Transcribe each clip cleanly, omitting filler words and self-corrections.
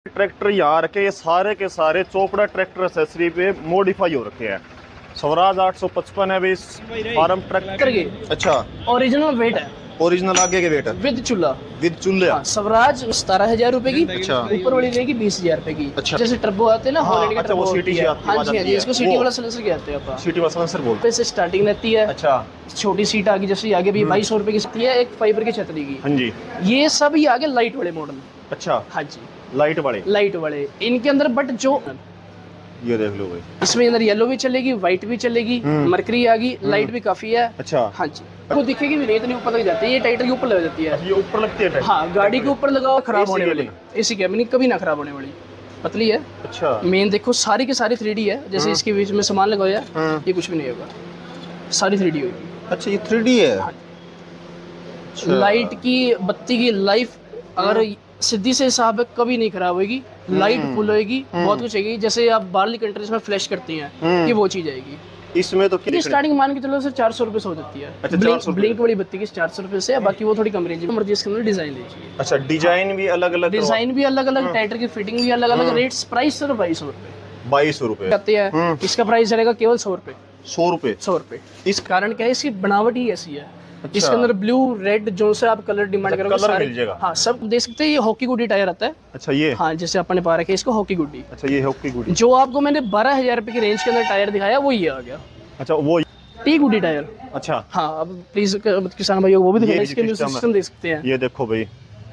Tractor यहाँ रखे, ये सारे के सारे चोपड़ा ट्रैक्टर एक्सेसरी पे मॉडिफाई हो रखे हैं। स्वराज 855 है भाई, फार्म ट्रैक्टर के अच्छा ओरिजिनल वेट है, ओरिजिनल आगे के वेट है विद चूल्हा विद चूल्हा। स्वराज 17,000 रुपए की, अच्छा। ऊपर वाली रहेगी 20,000 रुपए की। अच्छा। जैसे टर्बो आते हैं ना, हाँ, हॉलैंड के अच्छा, वो टर्बो सिटी से आती है, हाँ जी हाँ जी, इसको सिटी वो। वाला सिलेंसर कहते हैं। सिटी वाला सिलेंसर बोलते पे से स्टार्टिंग रहती है। अच्छा। छोटी सीट आगे, जैसे आगे भी 2200 रुपए की सकती है, एक फाइबर की छतरी की। हाँ जी। ये सब ही आगे लाइट वाले मॉडल। अच्छा, हाँ जी, लाइट वाले लाइट वाले इनके अंदर। बट जो ये देख लो भाई, इसमें अंदर येलो भी चलेगी, व्हाइट भी चलेगी, मरकरी आ गई, लाइट भी काफी है। अच्छा। हाँ जी, वो दिखेगी भी नहीं, इतनी ऊपर लग जाती है, ये टाइटर के ऊपर लग जाती है। ये ऊपर लगती है। हाँ, गाड़ी के ऊपर लगाओ खराब AC होने के वाली, एसी कैबिन कभी ना खराब होने वाली, पतली है। अच्छा। मेन देखो सारी की सारी 3D है, जैसे इसके बीच में सामान लगाया ये कुछ भी नहीं होगा, सारी 3D होगी। अच्छा, ये 3D है। अच्छा। लाइट की बत्ती की लाइफ अगर सीधी से हिसाब है कभी नहीं खराब होगी, लाइट फुल होगी, बहुत कुछ होगी। जैसे आप बाहरली कंट्रीज में फ्लैश करती हैं, ये वो चीज आएगी। इसमें तो स्टार्टिंग मान के चलो से 400 रुपए से हो जाती है। अच्छा, ब्लिंक वाली बत्ती की 400 रुपए से है, बाकी वो थोड़ी कम रेंज में मर्जी, इसके अंदर डिजाइन लीजिए। अच्छा, डिजाइन भी अलग अलग, डिजाइन भी अलग अलग, टाइटर की फिटिंग भी अलग अलग। रेट्स प्राइस सिर्फ 2200 रुपए 2200 रुपए कहते हैं। इसका प्राइस रहेगा केवल 100 रुपए। 100 रुपए 100 रुपए। इस कारण क्या है, इसकी बनावट ही ऐसी है। अच्छा। इसके अंदर ब्लू रेड जो से आप कलर डिमांड करोगे कलर सारे मिल जाएगा। हाँ, सब देख सकते हैं। ये हॉकी गुडी टायर आता है। अच्छा, ये हाँ, जैसे अपने पा रखे इसको हॉकी गुडी। अच्छा, ये हॉकी गुडी। जो आपको मैंने 12,000 रुपए की रेंज के अंदर टायर दिखाया वो ये आ गया। अच्छा, वो टी गुडी टायर। अच्छा। हाँ, अब प्लीज किसान भाइयों को वो भी दिखाइए, इसके अंदर सिस्टम देख सकते हैं। ये देखो भाई,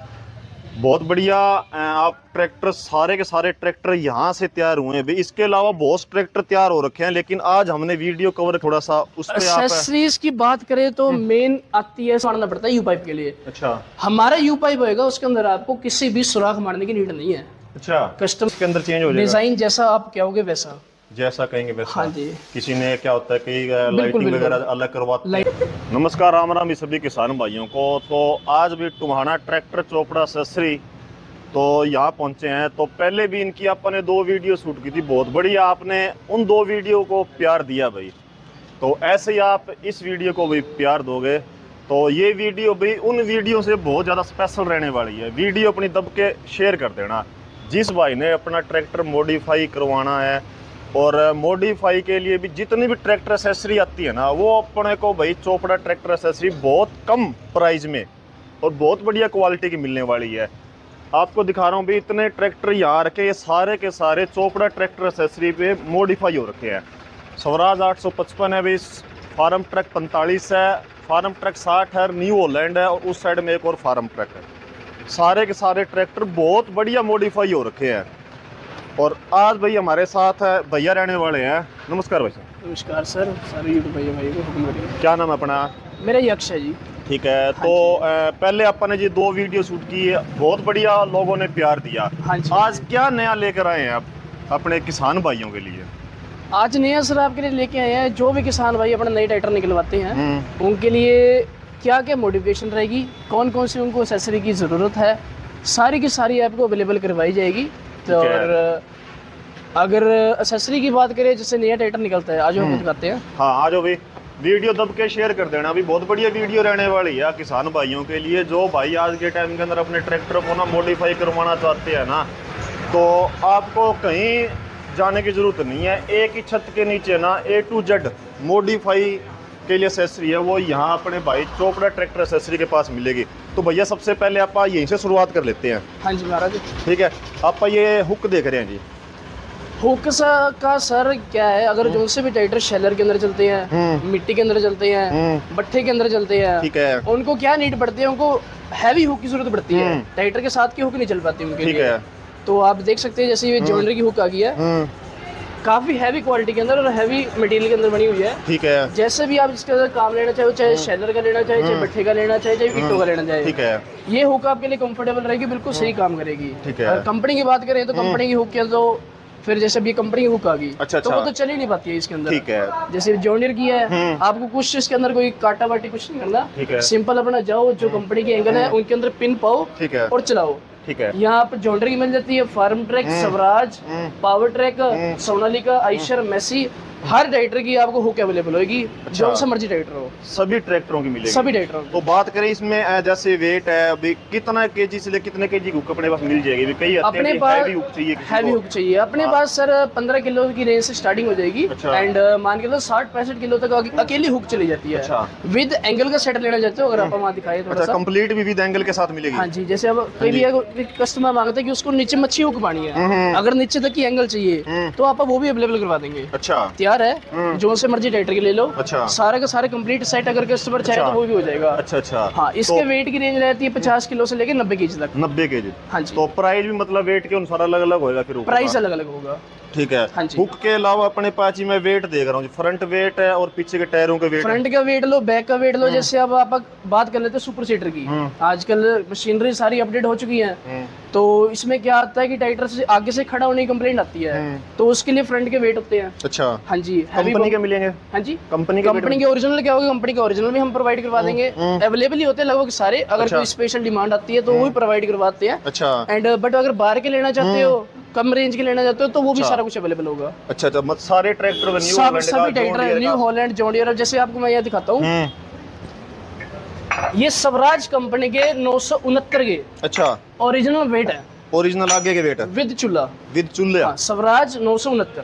बहुत बढ़िया। आप ट्रैक्टर सारे के सारे ट्रैक्टर यहाँ से तैयार हुए हैं भाई। इसके अलावा बहुत ट्रैक्टर तैयार हो रखे हैं, लेकिन आज हमने वीडियो कवर थोड़ा सा उस पे एक्सेसरीज की बात करें तो मेन आती है, मारना पड़ता है यू पाइप के लिए। अच्छा। हमारा यू पाइप होएगा, उसके अंदर आपको किसी भी सुराख मारने की नीड नहीं है। अच्छा, कस्टम के अंदर चेंज हो जाएगा, डिजाइन जैसा आप कहोगे वैसा, जैसा कहेंगे वैसा। हाँ जी। किसी ने क्या होता है, कई लाइटिंग वगैरह अलग करवाते हैं। नमस्कार, राम राम सभी किसान भाइयों को। तो आज भी टुम्हाना ट्रैक्टर चोपड़ा एक्सेसरी तो यहाँ पहुँचे हैं। तो पहले भी इनकी आपने 2 वीडियो शूट की थी, बहुत बढ़िया। आपने उन 2 वीडियो को प्यार दिया भाई, तो ऐसे ही आप इस वीडियो को भी प्यार दोगे तो ये वीडियो भी उन वीडियो से बहुत ज़्यादा स्पेशल रहने वाली है। वीडियो अपनी दब के शेयर कर देना। जिस भाई ने अपना ट्रैक्टर मॉडिफाई करवाना है, और मॉडिफाई के लिए भी जितनी भी ट्रैक्टर एक्सेसरी आती है ना, वो अपने को भाई चोपड़ा ट्रैक्टर एक्सेसरी बहुत कम प्राइस में और बहुत बढ़िया क्वालिटी की मिलने वाली है। आपको दिखा रहा हूँ भाई, इतने ट्रैक्टर यहाँ रखे, ये सारे के सारे चोपड़ा ट्रैक्टर एक्सेसरी पे मॉडिफाई हो रखे हैं। स्वराज 855 है भाई, फार्म ट्रक 45 है, फार्म ट्रक 60 है, न्यू हॉलैंड है, और उस साइड में एक और फार्म ट्रक है। सारे के सारे ट्रैक्टर बहुत बढ़िया मॉडिफाई हो रखे हैं। और आज भाई हमारे साथ है भैया रहने वाले हैं। नमस्कार भाई साहब। नमस्कार सर, सारे यूट्यूब भाई को हुक्म करिए। क्या नाम है अपना? मेरा यक्ष है जी। ठीक है। तो पहले अपन ने जी 2 वीडियो शूट की है, बहुत बढ़िया लोगों ने प्यार दिया। हाँ जी। आज क्या नया लेकर आए हैं आप अपने किसान भाइयों के लिए? आज नया सर आपके लिए लेके आए हैं, जो भी किसान भाई अपना नए ट्रैक्टर निकलवाते हैं उनके लिए क्या क्या मॉडिफिकेशन रहेगी, कौन कौन सी उनको एक्सेसरी की ज़रूरत है, सारी की सारी आपको अवेलेबल करवाई जाएगी। तो और अगर एक्सेसरी की बात करें, जैसे नया ट्रैक्टर निकलता है, आज हम दिखाते हैं। हाँ, आज भाई वीडियो दब के शेयर कर देना। अभी बहुत बढ़िया वीडियो रहने वाली है किसान भाइयों के लिए। जो भाई आज के टाइम के अंदर अपने ट्रैक्टर को ना मॉडिफाई करवाना चाहते हैं ना, तो आपको कहीं जाने की ज़रूरत नहीं है। एक ही छत के नीचे ना A to Z मॉडिफाई के लिए एक्सेसरी है, वो यहाँ अपने भाई चोपड़ा ट्रैक्टर एक्सेसरी के पास मिलेगी। तो भैया सबसे पहले आप यहीं से शुरुआत कर लेते हैं। हाँ जी महाराज। ठीक है। आप ये हुक देख रहे हैं जी, हुक का सर क्या है, अगर जो से भी ट्रैक्टर शेलर के अंदर चलते हैं, मिट्टी के अंदर चलते हैं, भट्ठे के अंदर चलते हैं, ठीक है, उनको क्या नीड पड़ती है, उनको हैवी हुक की जरूरत पड़ती है। ट्रैक्टर के साथ की हुक नहीं चल पाती उनके ठीक लिए। है। तो आप देख सकते हैं, जैसे ये जॉनडर की हुक आ गई है, काफी हैवी क्वालिटी के अंदर और हैवी मटेरियल के अंदर बनी हुई है। ठीक है। जैसे भी आप इसके अंदर काम लेना चाहे, चाहे शेलर का लेना चाहे, चाहे भट्ठे का लेना चाहे, चाहे ईंटों का लेना चाहे, ठीक है, ये हुक आपके लिए कंफर्टेबल रहेगी, बिल्कुल सही काम करेगी। ठीक है। कंपनी की बात करें तो कंपनी की हुक के तो फिर जैसे अभी कंपनी की हुक आ गई, अच्छा, तो वो तो चल ही नहीं पाती है इसके अंदर। ठीक है। जैसे जॉनडीयर की है, आपको कुछ इसके अंदर कोई काटा बाटी कुछ नहीं करना, सिंपल अपना जाओ, जो कंपनी की एंगल है उनके अंदर पिन पाओ, ठीक है, और चलाओ। ठीक है। यहाँ पर जॉन्डर की मिल जाती है, Farmtrac, Swaraj, Powertrac, Sonalika, Eicher, Massey, हर ट्रैक्टर की आपको हुक अवेलेबल होगी। जो सा मर्जी ट्रैक्टर हो, सभी ट्रैक्टरों की मिलेगी। सभी ट्रैक्टरों की। तो बात करें इसमें जैसे वेट है, अभी कितना केजी से ले कितने केजी हुक अपने पास मिल जाएगी? कई अपने पास हैवी हुक चाहिए, हैवी हुक चाहिए अपने पास सर 15 किलो की रेंज से स्टार्टिंग हो जाएगी। एंड मान के लो 60-65 किलो तक अकेली हुक चली जाती है। विद एंगल का सेट लेना चाहते हो, अगर आप वहाँ दिखाए थोड़ा सा कंप्लीट भी विद एंगल के साथ मिलेगी। हाँ जी, जैसे अब कोई भी कस्टमर मांगता है कि उसको नीचे मच्छी हुक पानी है, अगर नीचे तक की एंगल चाहिए तो आप वो भी अवेलेबल करवा देंगे। अच्छा, तैयार है, जो से मर्जी ट्रैक्टर के ले लो। अच्छा, सारे का सारे कंप्लीट सेट अगर कस्टमर चाहे तो वो भी हो जाएगा। अच्छा अच्छा। हाँ, इसके वेट की रेंज रहती है 50 किलो से लेकर 90 केजी तक। 90 केजी। हाँ जी। तो प्राइस भी मतलब वेट के अनुसार अलग अलग होगा फिर? प्राइस अलग अलग होगा। ठीक है। हाँ जी। हुक के अलावा अपने पास ही मैं वेट देख रहा हूँ, फ्रंट वेट है और पीछे के टायरों के वेट। फ्रंट का वेट लो, बैक का वेट लो। जैसे अब आप बात कर लेते हैं सुपर सीटर की, आजकल मशीनरी सारी अपडेट हो चुकी है, तो इसमें क्या आता है कि ट्रैक्टर से आगे से खड़ा होने की कंप्लेंट आती है, तो उसके लिए फ्रंट के वेट होते हैं। अच्छा। हाँ जी। कंपनी के मिलेंगे? हाँ जी, कंपनी के ओरिजिनल क्या होगा, कंपनी के ओरिजिनल भी हम प्रोवाइड करवा देंगे। अवेलेबल ही होते हैं लगभग सारे, अगर कोई स्पेशल डिमांड आती है तो वो भी प्रोवाइड करवाते हैं। अच्छा। एंड बट अगर बाहर के लेना चाहते हो, कम रेंज के लेना चाहते हो, तो वो भी सारा कुछ अवेलेबल होगा। अच्छा अच्छा, मतलब सारे ट्रैक्टर सभी tractor New Holland, John Deere. जैसे आपको मैं यह दिखाता हूँ, ये स्वराज कंपनी के 969 के अच्छा ओरिजिनल वेट है। ओरिजिनल आगे के वेट है विद चूल्हा? विद चूल्हा। स्वराज 969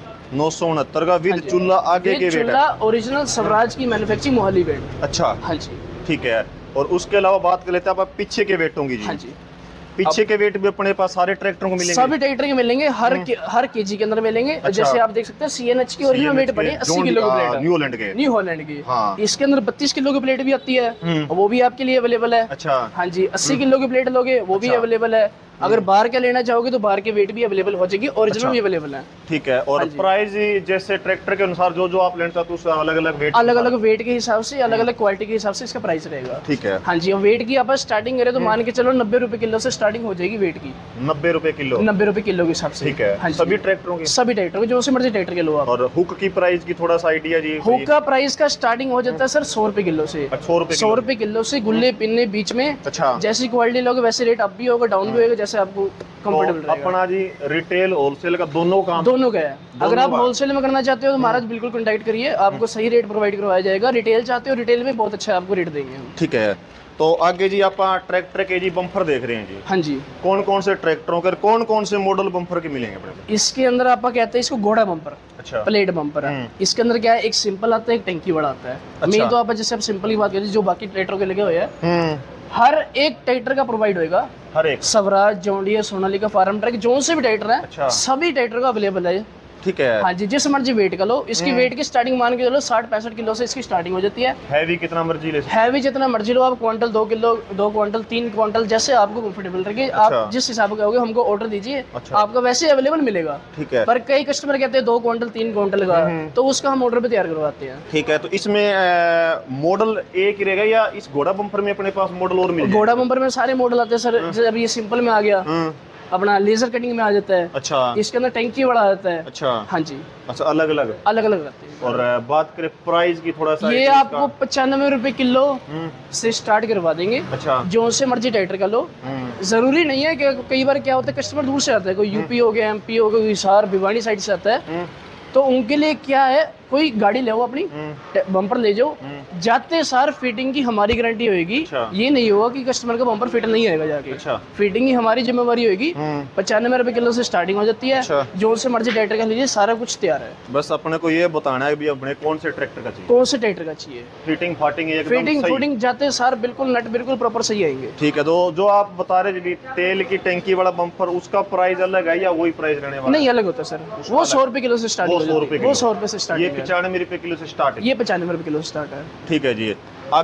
का विद चूल्हा आगे के वेट है। ओरिजिनल स्वराज की मैन्युफैक्चरिंग मोहाली वेट। अच्छा। हाँ जी। ठीक है। और उसके अलावा बात कर लेते हैं आप पीछे के वेटों की जी। हाँ जी। पीछे के वेट भी अपने पास सारे ट्रैक्टरों को मिलेंगे? सभी ट्रैक्टर के मिलेंगे, हर केजी के अंदर मिलेंगे। अच्छा। जैसे आप देख सकते हैं CNH की ओरिजिनल वेट पड़ी है 80 किलो की प्लेट, न्यू हॉलैंड की। हाँ। इसके अंदर 32 किलो की प्लेट भी आती है, वो भी आपके लिए अवेलेबल है। अच्छा। हाँ जी। 80 किलो की प्लेट लोगे वो भी अवेलेबल है। अगर बाहर का लेना चाहोगे तो बाहर के वेट भी अवेलेबल हो जाएगी, ओरिजिनल भी अवेलेबल है। ठीक है। और प्राइस जैसे ट्रैक्टर के अनुसार जो आप लेना चाहते हो उसका अलग अलग वेट, अलग अलग वेट के हिसाब से, अलग अलग क्वालिटी के हिसाब से इसका प्राइस रहेगा। ठीक है। हाँ जी। और वेट की आप स्टार्टिंग करें तो मान के चलो 90 रुपए किलो से स्टार्टिंग हो जाएगी वेट की। 90 रुपए किलो? 90 रुपए किलो के हिसाब से। ठीक है। सभी ट्रैक्टरों की? सभी ट्रैक्टर के, जो से मर्जी ट्रैक्टर के लो आप। और हुक की प्राइस की थोड़ा सा आइडिया जी? हुक का प्राइस का स्टार्टिंग हो जाता है सर 100 रुपए किलो से। 100 रुपए किलो से, गुल्ले पिन्ने बीच में। अच्छा। जैसी क्वालिटी लोगे वैसे रेट अप भी होगा, डाउन भी होगा, जैसे आपको कंफर्टेबल रहेगा। अपना जी रिटेल होलसेल का दोनों काम? दोनों का है। अगर आप होलसेल में करना चाहते हो तो महाराज बिल्कुल कॉन्टैक्ट करिए, आपको सही रेट प्रोवाइड करवाया जाएगा। रिटेल चाहते हो, रिटेल में बहुत अच्छा आपको रेट देंगे हम। ठीक है। तो आगे जी आप ट्रैक्टर के जी बम्पर देख रहे हैं जी। हाँ जी। कौन कौन से ट्रैक्टरों के कौन कौन से मॉडल बम्पर के मिलेंगे अपने? इसके अंदर आप कहते हैं इसको घोड़ा बम्पर। अच्छा। प्लेट बम्पर है। इसके अंदर क्या है, एक सिंपल आता है, एक टैंकी बड़ा आता है। मेन तो आप जैसे आप सिंपल की बात करें, जो बाकी ट्रैक्टरों के लगे हुए हैं, हर एक ट्रैक्टर का प्रोवाइड होगा। हर एक? Swaraj, John Deere, Sonalika, Farmtrac, जो से भी ट्रैक्टर है। अच्छा। सभी ट्रैक्टर का अवेलेबल है। ठीक है। हाँ जी। जिस मर्जी वेट का लो, इसकी वेट की स्टार्टिंग मान के चलो 60-65 किलो से इसकी स्टार्टिंग हो जाती है। हैवी कितना मर्जी ले? हैवी जितना मर्जी लो आप, क्वांटल 2 किलो, 2 क्वांटल, 3 क्वांटल, जैसे आपको कंफर्टेबल लगे। अच्छा। आप जिस हिसाब का होगे हमको ऑर्डर दीजिए। अच्छा। आपका वैसे अवेलेबल मिलेगा। ठीक है। पर कई कस्टमर कहते हैं 2 क्वांटल 3 क्वांटल का, तो उसका हम ऑर्डर पे तैयार करवाते हैं। ठीक है। तो इसमें मॉडल एक ही रहेगा या इस घोड़ा बम्पर में अपने पास मॉडल और मिलेगा? घोड़ा बम्पर में सारे मॉडल आते हैं सर। जैसे अभी ये सिंपल में आ गया, अपना लेजर कटिंग में आ जाता है। अच्छा। इसके अंदर टैंकी बड़ा आता है। अच्छा। हाँ जी। अच्छा, अलग अलग रहते हैं। और बात करें प्राइस की थोड़ा सा, ये आपको 95 रुपए किलो से स्टार्ट करवा देंगे। अच्छा। जो से मर्जी ट्रैक्टर का लो। जरूरी नहीं है कि कई बार क्या होता है, कस्टमर दूर से आता है, कोई यूपी हो गया, MP हो गया, हिसार, भिवानी साइड से आता है, तो उनके लिए क्या है, कोई गाड़ी ले अपनी, बम्पर ले जाओ, जाते सार फिटिंग की हमारी गारंटी होगी। अच्छा। ये नहीं होगा कि कस्टमर का बम्पर फिट नहीं आएगा जाके। अच्छा। फिटिंग ही हमारी जिम्मेवारी होगी। 95 रुपए किलो से स्टार्टिंग हो जाती है। अच्छा। जो से मर्जी ट्रैक्टर का लीजिए, सारा कुछ तैयार है। बस अपने को ये बताना है भी अपने कौन से ट्रैक्टर का चाहिए, कौन से ट्रैक्टर का चाहिए। फिटिंग फिटिंग जाते सार बिल्कुल नट बिल्कुल प्रॉपर सही आएंगे। ठीक है। तो जो आप बता रहे तेल की टैंकी वाला बम्पर, उसका प्राइस अलग है या वही प्राइस रहने वाला? नहीं, अलग होता है सर। वो 100 रुपए किलो से स्टार्ट, वो 100 रुपए से स्टार्ट। ये 95 रुपए किलो से स्टार्ट है। ये 95 रुपए किलो से स्टार्ट है। ठीक है जी।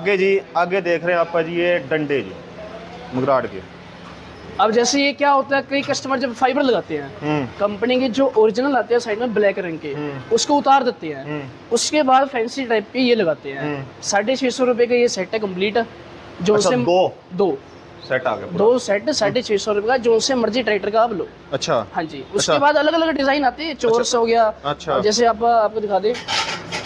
आगे देख रहे हैं आप जी, ये डंडे जी मुगराड के। अब जैसे ये क्या होता है, कई कस्टमर जब फाइबर लगाते हैं, कंपनी के जो ओरिजिनल आते हैं साइड में ब्लैक रंग के, उसको उतार देते हैं, उसके बाद फैंसी टाइप के ये लगाते हैं। 650 रुपए का ये सेट है कंप्लीट। जो से दो सेट आ गया, 2 सेट 650 रुपए का, जो से मर्जी ट्रैक्टर का आप लो। अच्छा। हाँ जी। उसके बाद अलग अलग डिजाइन आते हैं, चोरस हो गया। अच्छा। जैसे आपको दिखा दे,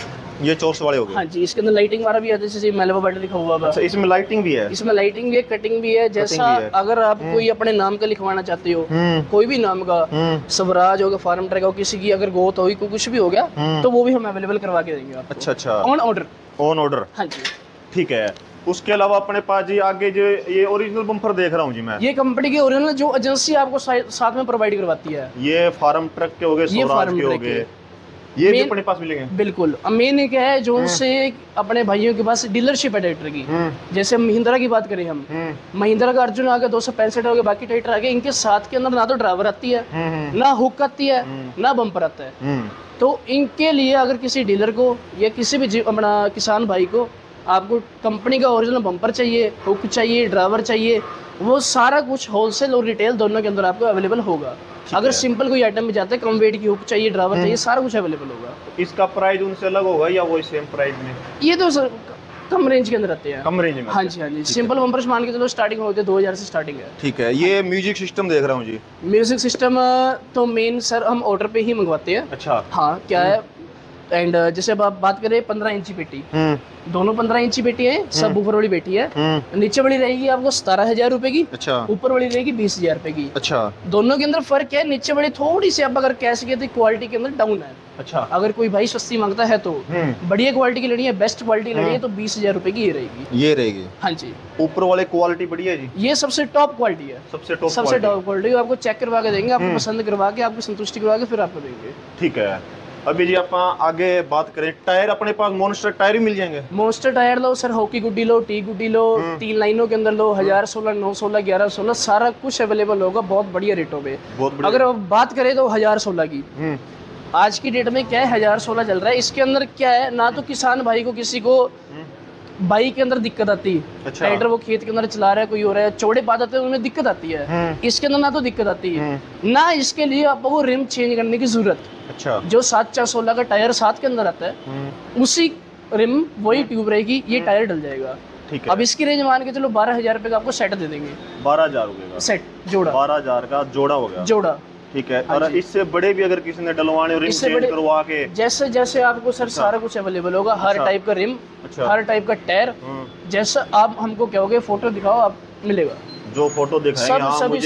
ये चोर्स वाले हो गए। हाँ जी, इसके अंदर लाइटिंग वाला भी है, जैसे मेलवा बटन लिखा हुआ है। अच्छा, इसमें लाइटिंग भी है? इसमें लाइटिंग भी है, कटिंग भी है। जैसा भी है। अगर आप कोई अपने नाम का लिखवाना चाहते हो, कोई भी नाम का, स्वराज होगा, फार्म ट्रैक हो, किसी की अगर गोत होगी, कुछ भी हो गया, तो वो भी हम अवेलेबल करवा के देंगे आपको। अच्छा अच्छा, ऑन ऑर्डर। On order. हाँ जी, ठीक है। उसके अलावा अपने पास जी आगे जो ये ओरिजिनल बम्पर देख रहा हूँ जी मैं, ये कंपनी की ओरिजिनल जो एजेंसी आपको साथ में प्रोवाइड करवाती है। ये फार्म ट्रक के हो गए, ये स्वराज फार्म के हो ट्रक गए, है। ये भी अपने पास मिलेंगे? बिल्कुल। मेन क्या है, जो उनसे अपने भाइयों के पास डीलरशिप है ट्रैक्टर की। जैसे महिंद्रा की बात करें हम, महिंद्रा का अर्जुन आ गया, 265 हो गया, बाकी ट्रैक्टर आ गए, इनके साथ के अंदर ना तो ड्राइवर आती है, ना हुक आती है, ना बम्पर आता है। तो इनके लिए अगर किसी डीलर को या किसी भी अपना किसान भाई को आपको कंपनी का ओरिजिनल बम्पर चाहिए, हुक चाहिए, ड्राइवर चाहिए, वो सारा कुछ होलसेल और रिटेल दोनों के अंदर आपको अवेलेबल होगा। अगर सिंपल कोई आइटम में जाते हैं, कम वेट की हुक चाहिए, ड्राइवर चाहिए, सारा कुछ अवेलेबल होगा। इसका प्राइस उनसे अलग होगा या वही सेम प्राइस में? ये तो सर कम रेंज के अंदर आते हैं। कम रेंज में? हाँ जी, हाँ जी। सिंपल बम्पर्स मान के चलो स्टार्टिंग होते हैं 2000 से स्टार्टिंग है। ठीक है। ये म्यूजिक सिस्टम देख रहा हूँ जी। म्यूजिक सिस्टम तो मेन सर हम ऑर्डर पे ही मंगवाते हैं। अच्छा। हाँ, क्या है, एंड जैसे अब आप बात करें 15 इंची पेटी, दोनों 15 इंची पेटी है, सब ऊपर वाली पेटी है। नीचे वाली रहेगी आपको 17,000 रुपए की। अच्छा। ऊपर वाली रहेगी 20,000 रुपए की। अच्छा। दोनों के अंदर फर्क है, नीचे वाली थोड़ी सी आप अगर कैश की क्वालिटी के अंदर डाउन है। अच्छा। अगर कोई भाई सस्ती मांगता है तो बढ़िया क्वालिटी की लेनी है, बेस्ट क्वालिटी की लेनी है, तो 20,000 रुपए की ये रहेगी। ये रहेगी? हाँ जी। ऊपर वाले क्वालिटी बढ़िया है जी? ये सबसे टॉप क्वालिटी है। सबसे टॉप क्वालिटी आपको चेक करवा के देंगे, आपको पसंद करवा के, आपको संतुष्टि करवा के फिर आपको देंगे। ठीक है। अभी जी आप आगे बात करें, टायर अपने पास मॉन्स्टर टायर भी मिल जाएंगे? मॉन्स्टर टायर लो सर, हॉकी गुड्डी लो, टी गुड्डी लो, 3 लाइनों के अंदर लो, 1016, 916, 1116, सारा कुछ अवेलेबल होगा बहुत बढ़िया रेटों पे। अगर अब बात करें तो 1016 की आज की डेट में क्या है, 1016 चल रहा है। इसके अंदर क्या है, ना तो किसान भाई को किसी को बाइक के अंदर दिक्कत आती है। अच्छा। ट्रैक्टर वो खेत के अंदर चला रहा है, कोई हो रहा है, चौड़े पात आते हैं, उनमें दिक्कत आती है। इसके अंदर ना तो दिक्कत आती है, ना इसके लिए आपको रिम चेंज करने की जरूरत। अच्छा। जो 7/4/16 का टायर 7 के अंदर आता है, उसी रिम वही ट्यूब रहेगी, ये टायर डल जाएगा। ठीक है। अब इसकी रेंज मान के चलो 12,000 रुपए का आपको सेट दे देंगे। 12,000 रुपए का सेट जोड़ा? 12,000 का जोड़ा हो गया। जोड़ा। ठीक है। और इससे बड़े भी अगर किसी ने डलवाने और रिम चेंज करवा के, जैसे जैसे आपको सर सारा कुछ अवेलेबल होगा, हर टाइप का रिम, हर टाइप का टायर, जैसा आप हमको कहोगे फोटो दिखाओ, आप मिलेगा। जो फोटो दिखाएंगे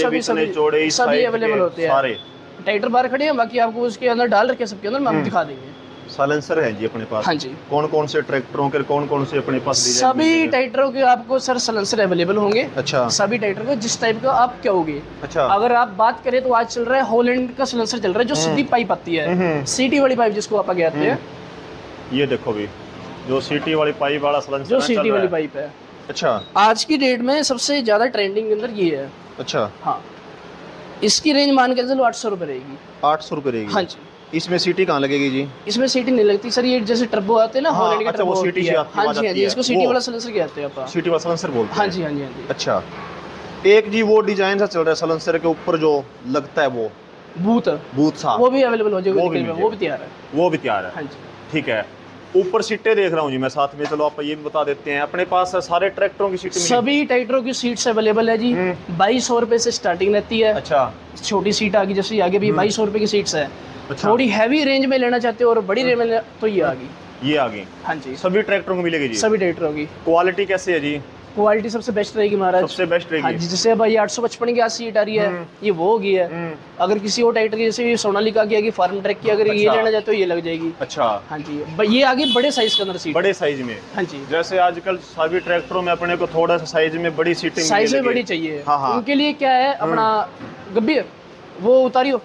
सभी अवेलेबल होते हैं। सारे ट्रैक्टर बाहर खड़े हैं, बाकी आपको उसके अंदर डाल रखे सबके अंदर हम दिखा देंगे। साइलेंसर है जी अपने पास? हाँ जी। कौन कौन से ट्रैक्टरों के कौन कौन से अपने पास? सभी ट्रैक्टरों के आपको सर साइलेंसर अवेलेबल होंगे। अच्छा। सभी ट्रैक्टर को जिस टाइप का आप कहोगे। अच्छा। अगर आप बात करें तो आज चल रहा है हॉलैंड का साइलेंसर चल रहा है, जो सीधी पाइप आती है, सीटी वाली पाइप जिसको आप कहते हैं। ये देखो भी, जो सीटी वाली पाइप वाला साइलेंसर, जो सीटी वाली पाइप है। अच्छा। आज की डेट में सबसे ज्यादा ट्रेंडिंग के अंदर ये है। अच्छा। हाँ। इसकी रेंज मान के चलो 800 रुपए रहेगी। 800 रुपए रहेगी? हाँ जी। इसमें सीटी कहाँ लगेगी जी? इसमें सीटी नहीं लगती सर, ये जैसे टर्बो आते हैं ना, हॉलैंड के टर्बो सीटी से आती है। हाँ जी, हाँ जी। इसको सीटी वाला साइलेंसर कहते हैं आप। सीटी वाला साइलेंसर बोलते हैं? हाँ जी, हाँ जी, हाँ जी। अच्छा। एक जी वो डिजाइन सा चल रहा है साइलेंसर के ऊपर जो लगता है, वो बूथ सा, वो भी अवेलेबल हो जाएगा। वो भी तैयार है। वो भी तैयार है? हाँ जी। ठीक है। ऊपर सीटें देख रहा हूँ जी मैं साथ में, चलो आप ये भी बता देते हैं, अपने पास सारे ट्रैक्टरों की सीटें? सभी ट्रैक्टरों की सीट्स अवेलेबल है जी। 2200 रुपए से स्टार्टिंग रहती है। अच्छा। छोटी सीट आ गई, जैसे आगे भी 2200 रुपए की सीट्स है। अच्छा। थोड़ी हैवी रेंज में लेना चाहते हो और बड़ी रेंज में तो ये आ गई। ये आ गई? हाँ जी। सभी ट्रैक्टरों को मिलेगी जी? सभी ट्रैक्टरों की। क्वालिटी कैसे है जी? क्वालिटी सबसे बेस्ट रहेगी महाराज। सबसे बेस्ट रहेगी? हाँ जी। जैसे भाई 855 की आज सीट आ रही है, ये वो होगी है। अगर किसी और ट्रैक्टर की, जैसे सोनालिका की आगे, फार्म ट्रैक की, अगर ये लेना चाहते हो ये लग जाएगी। अच्छा। हाँ जी। ये आगे बड़े साइज के अंदर सीट, बड़े साइज में। हाँ जी। जैसे आजकल सभी ट्रैक्टरों में अपने को थोड़ा सा साइज में बड़ी सीटें, साइज में बड़ी चाहिए। हाँ। उनके लिए क्या है, अपना गब्बी वो उतारियो।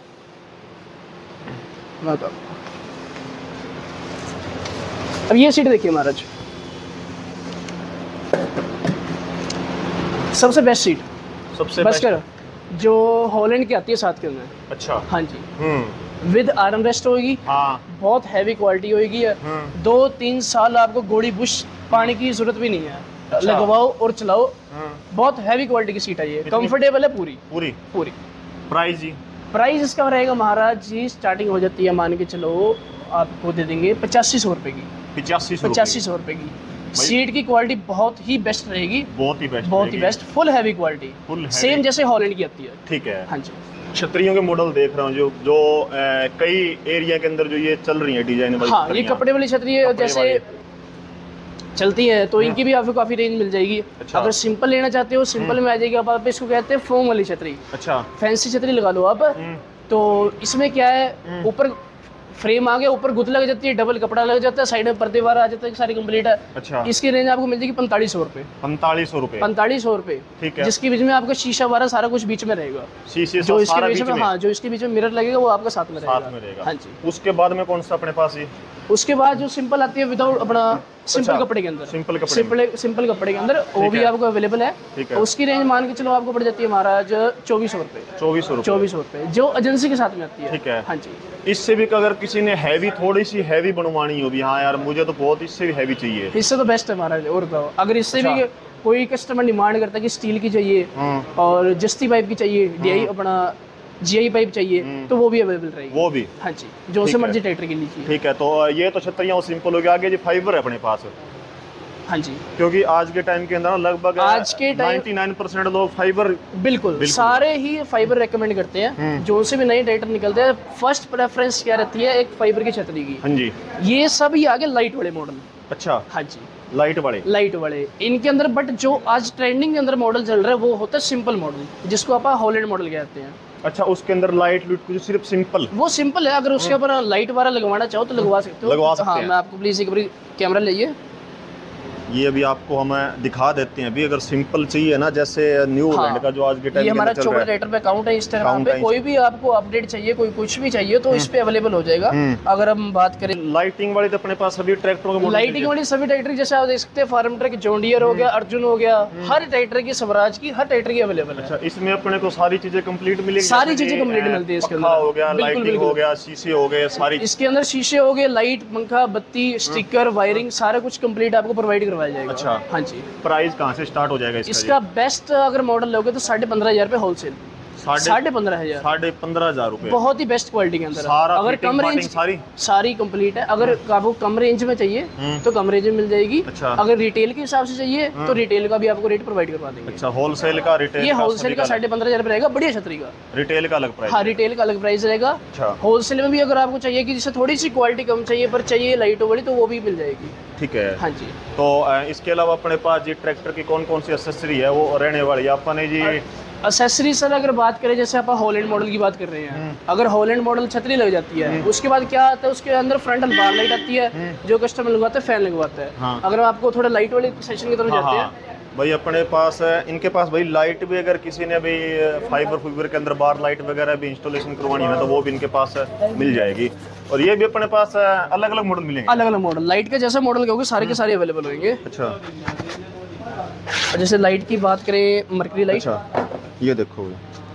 अब ये सीट देखिए महाराज, सबसे बेस्ट सीट, सबसे बस कर जो हॉलैंड की आती है 7 के अंदर। अच्छा। हाँ जी। विद आर्म रेस्ट होगी। हाँ। बहुत हैवी क्वालिटी होगी। 2-3 साल आपको गोड़ी बुश पानी की जरूरत भी नहीं है। अच्छा। लगवाओ और चलाओ। बहुत हैवी क्वालिटी की सीट है ये, कंफर्टेबल है पूरी पूरी पूरी। प्राइस जी? प्राइस इसका रहेगा महाराज जी, स्टार्टिंग हो जाती है मान के चलो आपको दे देंगे 8500 रुपए की। 8500 रुपए की। सीट की क्वालिटी बहुत ही बेस्ट रहेगी, बहुत ही बेस्ट, बहुत ही best, full heavy quality, same जैसे हॉलैंड की आती है। ठीक है। हाँ जी। छतरियों के मॉडल देख रहा हूँ जो कई एरिया के अंदर जो ये चल रही है डिजाइन वाली। हाँ, ये कपड़े वाली छतरी है, जैसे चलती है तो इनकी भी आपको काफी रेंज मिल जाएगी। अच्छा। अगर सिंपल लेना चाहते हो सिंपल में आ जाएगी। आप इसको कहते हैं फोम वाली छतरी। अच्छा। फैंसी छतरी लगा लो आप। तो इसमें क्या है, ऊपर फ्रेम आ गया, ऊपर गुद लग जाती है, डबल कपड़ा लग जाता है, साइड में पर्दे वाला आ जाता है, सारी कंप्लीट है। अच्छा। इसकी रेंज आपको मिल जाएगी 4500 रुपए। 4500 रुपए। 4500 रुपए, ठीक है। जिसके बीच में आपका शीशा वाला सारा कुछ बीच में रहेगा। शीशे जो इसके सारा बीच बीच में, में। हाँ, जो इसके बीच में मिरर लगेगा वो आपका साथ में रहेगा। हाँ जी। उसके बाद में कौन सा अपने पास ये? उसके बाद जो सिंपल आती है विदाउट अपना सिंपल कपड़े के अंदर, सिंपल कपड़े के अंदर, वो भी आपको अवेलेबल है। ठीक है। उसकी रेंज मान के चलो आपको पड़ जाती है महाराज 2400 रुपए। 2400 रुपए जो एजेंसी के साथ में आती है। ठीक है। हाँ जी। इससे भी अगर किसी ने हैवी, थोड़ी सी हैवी बनवानी हो भी, हाँ यार मुझे तो बहुत इससे भी हैवी चाहिए, इससे तो बेस्ट है महाराज। और बताओ, अगर इससे भी कोई कस्टमर डिमांड करता है कि स्टील की चाहिए और जस्ती पाइप की चाहिए, DI अपना GI पाइप चाहिए, तो वो भी अवेलेबल रहेगी। वो भी, हाँ जी, जो से मर्जी ट्रैक्टर के लीजिए। ठीक है। तो ये तो छतरियाँ सिंपल हो गया। आगे जी फाइबर है अपने पास। हाँ जी, क्योंकि आज के टाइम के अंदर लगभग आज के टाइम 99% लोग फाइबर, बिल्कुल सारे ही फाइबर रेकमेंड करते हैं। जो से भी नए ट्रैक्टर निकलते हैं, फर्स्ट प्रेफरेंस क्या रहती है, एक फाइबर की छतरी की। हाँ जी। ये सब ही आगे लाइट वाले मॉडल। अच्छा। हाँ जी, लाइट वाले इनके अंदर। बट जो आज ट्रेंडिंग के अंदर मॉडल चल रहा है वो होता है सिंपल मॉडल, जिसको आप हॉलैंड मॉडल कहते हैं। अच्छा, उसके अंदर लाइट कुछ सिर्फ सिंपल, वो सिंपल है। अगर उसके ऊपर लाइट वाला लगवाना चाहो तो लगवा सकते हो। हाँ, मैं आपको प्लीज एक बार कैमरा लाइए। ये अभी आपको हम दिखा देते हैं। अभी अगर सिंपल चाहिए ना, जैसे न्यू लैंड का जो आज के टाइम, ये हमारा चोपड़ा ट्रैक्टर पे अकाउंट है इंस्टाग्राम पे। कोई भी आपको अपडेट चाहिए, कोई कुछ भी चाहिए तो इस पे अवेलेबल हो जाएगा। अगर हम बात करें लाइटिंग वाली, तो अपने पास सभी ट्रैक्टरों के लाइटिंग वाली सभी ट्रैक्टर, जैसे आप देख सकते हैं फार्म ट्रक, जॉन डियर हो गया, अर्जुन हो गया, हर ट्रैक्टर की, स्वराज की, हर ट्रैक्टर की अवेलेबल है। इसमें अपने को सारी चीजें कंप्लीट मिलेगी, सारी चीजें कंप्लीट मिलती है इसके अंदर। हो गया, लाइटिंग हो गया, शीशे हो गए, सारी इसके अंदर शीशे हो गए, लाइट, पंखा, बत्ती, स्टिकर, वायरिंग, सारा कुछ कंप्लीट आपको प्रोवाइड करवाया जाएगा। अच्छा। हाँ जी। प्राइस कहाँ से स्टार्ट हो जाएगा इसका बेस्ट अगर मॉडल लोगे तो 15,500 रुपए होलसेल। 15,500 15,500 रुपए, बहुत ही बेस्ट क्वालिटी के अंदर। अगर कम रेंज, सारी कंप्लीट है। अगर आपको कम रेंज में चाहिए तो कम रेंज में मिल जाएगी। अच्छा। अगर रिटेल के हिसाब से चाहिए तो रिटेल का भी आपको रेट प्रोवाइड करवा देंगे। अच्छा, होलसेल का, रिटेल, ये होलसेल का 15,500 रुपए रहेगा, बढ़िया छतरी का। रिटेल का अलग प्राइस। हाँ, रिटेल का अलग प्राइस रहेगा। होलसेल में भी अगर आपको चाहिए कि जिससे थोड़ी सी क्वालिटी कम चाहिए पर चाहिए लाइटों वाली, तो वो भी मिल जाएगी। ठीक है। हाँ जी। तो इसके अलावा अपने पास जी ट्रैक्टर की कौन कौन सी एक्सेसरी है वो रहने वाली है अपने जी? एक्सेसरी सर अगर बात करें, जैसे आप हॉलैंड मॉडल की बात कर रहे हैं, अगर हॉलैंड मॉडल छतरी लग जाती है, उसके बाद क्या आता है, उसके अंदर फ्रंटल बार लाइट आती है, जो कस्टमर लगवाता है, फैन लगवाता है। हाँ। अगर आपको थोड़ा लाइट वाले सेक्शन की तरफ जाते हैं भाई, अपने पास इनके पास भाई लाइट भी, अगर किसी ने भी फाइबर के अंदर बार लाइट वगैरह भी इंस्टॉलेशन करवानी है तो वो भी इनके पास मिल जाएगी। और ये भी अपने पास अलग अलग मॉडल मिलेंगे। अलग अलग मॉडल, लाइट का जैसा मॉडल कहोगे सारे के सारे अवेलेबल होंगे। अच्छा। जैसे लाइट की बात करें, मर्करी लाइट। अच्छा, ये देखो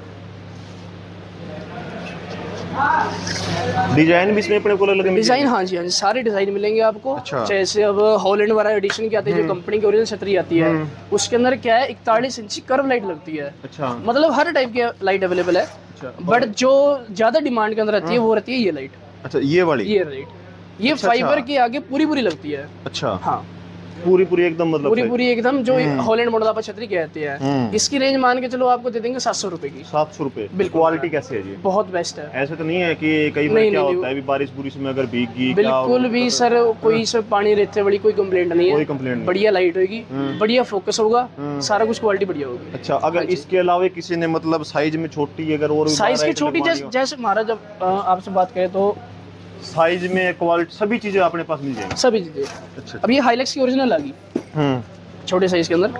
डिजाइन भी इसमें अपने को अलग डिजाइन। हाँ जी, हाँ जी, सारे डिजाइन मिलेंगे आपको। अच्छा। जैसे अब हॉलैंड वाला एडिशन की आती है, जो कंपनी की ओरिजिनल छतरी आती है, उसके अंदर क्या है, 41 इंची कर्व लाइट लगती है। अच्छा। मतलब हर टाइप की लाइट अवेलेबल है। अच्छा। बट जो ज्यादा डिमांड के अंदर रहती है वो रहती है ये लाइट। अच्छा, ये वाली, ये लाइट, ये फाइबर के आगे पूरी पूरी लगती है। अच्छा। हाँ, पूरी एकदम, मतलब पूरी एकदम, जो हॉलैंड मॉडल आप छतरी कहते हैं। इसकी रेंज मान के चलो आपको दे देंगे 700 रुपए की। 700 रुपए। बिल्कुल। क्वालिटी कैसे है जी? बहुत बेस्ट है। ऐसे तो नहीं है कि कई बार क्या होता है, बारिश बुरिश में अगर भीग गई, बिल्कुल भी सर कोई इसमें पानी रहते वाली कोई कंप्लेंट नहीं है। कोई कंप्लेंट, बढ़िया लाइट होगी, बढ़िया फोकस होगा, सारा कुछ क्वालिटी बढ़िया होगी। अच्छा, अगर इसके अलावा किसी ने मतलब साइज में छोटी, अगर और साइज की छोटी, जैसे हमारा जब आपसे बात करें तो साइज में, क्वालिटी, सभी चीजें अपने पास मिल जाएंगी, सभी चीजें। अच्छा। अब ये हाइलेक्स की ओरिजिनल आ गई छोटे साइज के अंदर।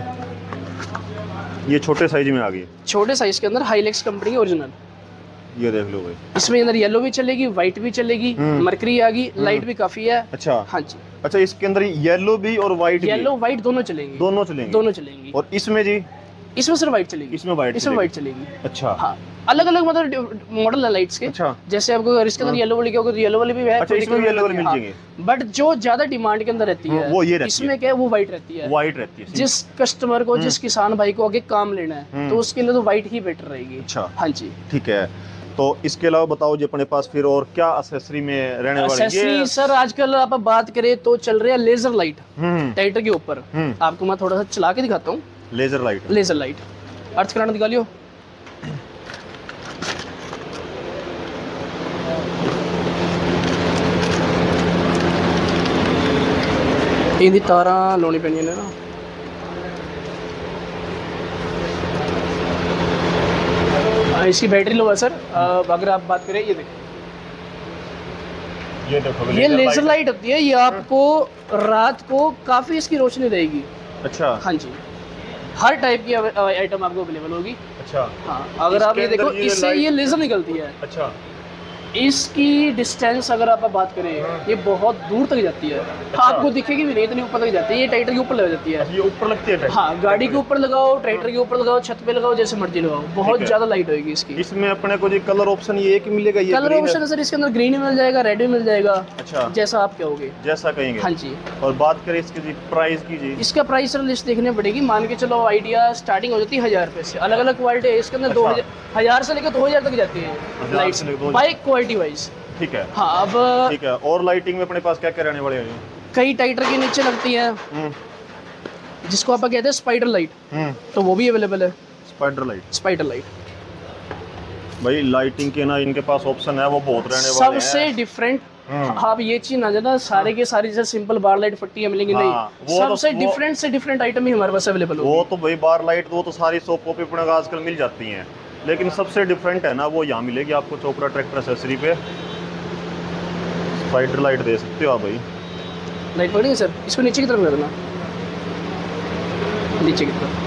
ये छोटे साइज में आ गई, छोटे साइज के अंदर हाइलेक्स कंपनी की ओरिजिनल। ये देख लो भाई, इसमें अंदर येलो भी चलेगी, व्हाइट भी चलेगी, मरकरी आ गई, लाइट भी काफी है। अच्छा। हाँ जी। अच्छा, इसके अंदर येलो भी और व्हाइट, येलो व्हाइट दोनों चलेंगी, दोनों चलेंगी। और इसमें जी, इसमें सिर्फ व्हाइट चलेगी, इसमें व्हाइट चलेगी। अच्छा। हाँ, अलग अलग मतलब मॉडल है लाइट्स के। अच्छा। जैसे आपको अगर इसके अंदर येलो वाली कहोगे तो येलो वाली भी है। अच्छा, इसमें येलो वाली मिल जाएंगे। बट जो ज्यादा डिमांड के अंदर रहती है वो ये रहती है, इसमें क्या है, वो व्हाइट रहती है। जिस कस्टमर को, जिस किसान भाई को आगे काम लेना है तो उसके लिए तो व्हाइट ही बेटर रहेगी। अच्छा। हाँ जी। ठीक है। तो इसके अलावा बताओ जी अपने पास फिर और क्या एक्सेसरी में रहने वाली है? एक्सेसरी सर आजकल आप बात करें तो चल रही है लेजर लाइट ट्रैक्टर के ऊपर। आपको मैं थोड़ा सा चला के दिखाता हूँ। लेजर लाइट अर्थ करंट दिखा लियो। ਇਹਦੀ ਤਾਰਾਂ ਲਾਉਣੀ ਪੈਣੀਆਂ ਨੇ ਨਾ। इसकी बैटरी लो है सर। अगर आप बात करें ये देखो, ये लेजर लाइट होती है, ये आपको रात को काफ़ी इसकी रोशनी देगी। अच्छा। हाँ जी, हर टाइप की आइटम आपको अवेलेबल होगी। अच्छा। हाँ, अगर आप ये देखो, इससे ये लेजर निकलती है। अच्छा। इसकी डिस्टेंस अगर आप बात करें, ये बहुत दूर तक जाती है। अच्छा। आपको दिखेगी भी नहीं, इतनी ऊपर तक जाती है। ये ट्रैक्टर के ऊपर लग जाती है। ये ऊपर लगती है? हाँ, गाड़ी के ऊपर लगाओ, ट्रैक्टर के ऊपर लगाओ, छत पे लगाओ, जैसे मर्जी लगाओ, बहुत ज्यादा लाइट होगी इसकी। इसमें अपने को जी कलर ऑप्शन ये एक मिलेगा? ये कलर ऑप्शन सर इसके अंदर ग्रीन मिल जाएगा, रेड भी मिल जाएगा। अच्छा। जैसा आप कहोगे, जैसा कहेंगे। हाँ जी। और बात करें इसकी जी प्राइस की जी? इसका प्राइस सर लिस्ट देखनी पड़ेगी। मान के चलो आइडिया स्टार्टिंग हो जाती है 1000 रुपये से। अलग अलग क्वालिटी है इसके अंदर। 2000 से लेकर 2000 तक जाती है लाइट, बाइक क्वालिटी वाइज। ठीक है। हाँ, अब ठीक है। और लाइटिंग में अपने पास क्या क्या रहने वाले हैं? कई ट्रैक्टर के नीचे लगती है, जिसको आप कहते हैं स्पाइडर लाइट, तो वो भी अवेलेबल है। Spider light? स्पाइडर लाइट भाई लाइटिंग के ना इनके पास ऑप्शन है वो बहुत रहने वाले हैं। सबसे डिफरेंट। आप ये चीज ना जाना, सारे के सारे जैसे सिंपल बार लाइट फट्टी मिलेंगी नहीं, सबसे डिफरेंट से डिफरेंट आइटम ही हमारे पास अवेलेबल है। वो तो भाई बार लाइट वो तो सारी शॉपों पे अपने आजकल मिल जाती हैं, लेकिन सबसे डिफरेंट है ना वो यहाँ मिलेगी आपको चोपड़ा ट्रैक्टर एक्सेसरी पे। स्पाइडर लाइट दे सकते हो आप भाई। लाइट पकड़ेंगे सर, इसको नीचे की तरफ कर देना, नीचे की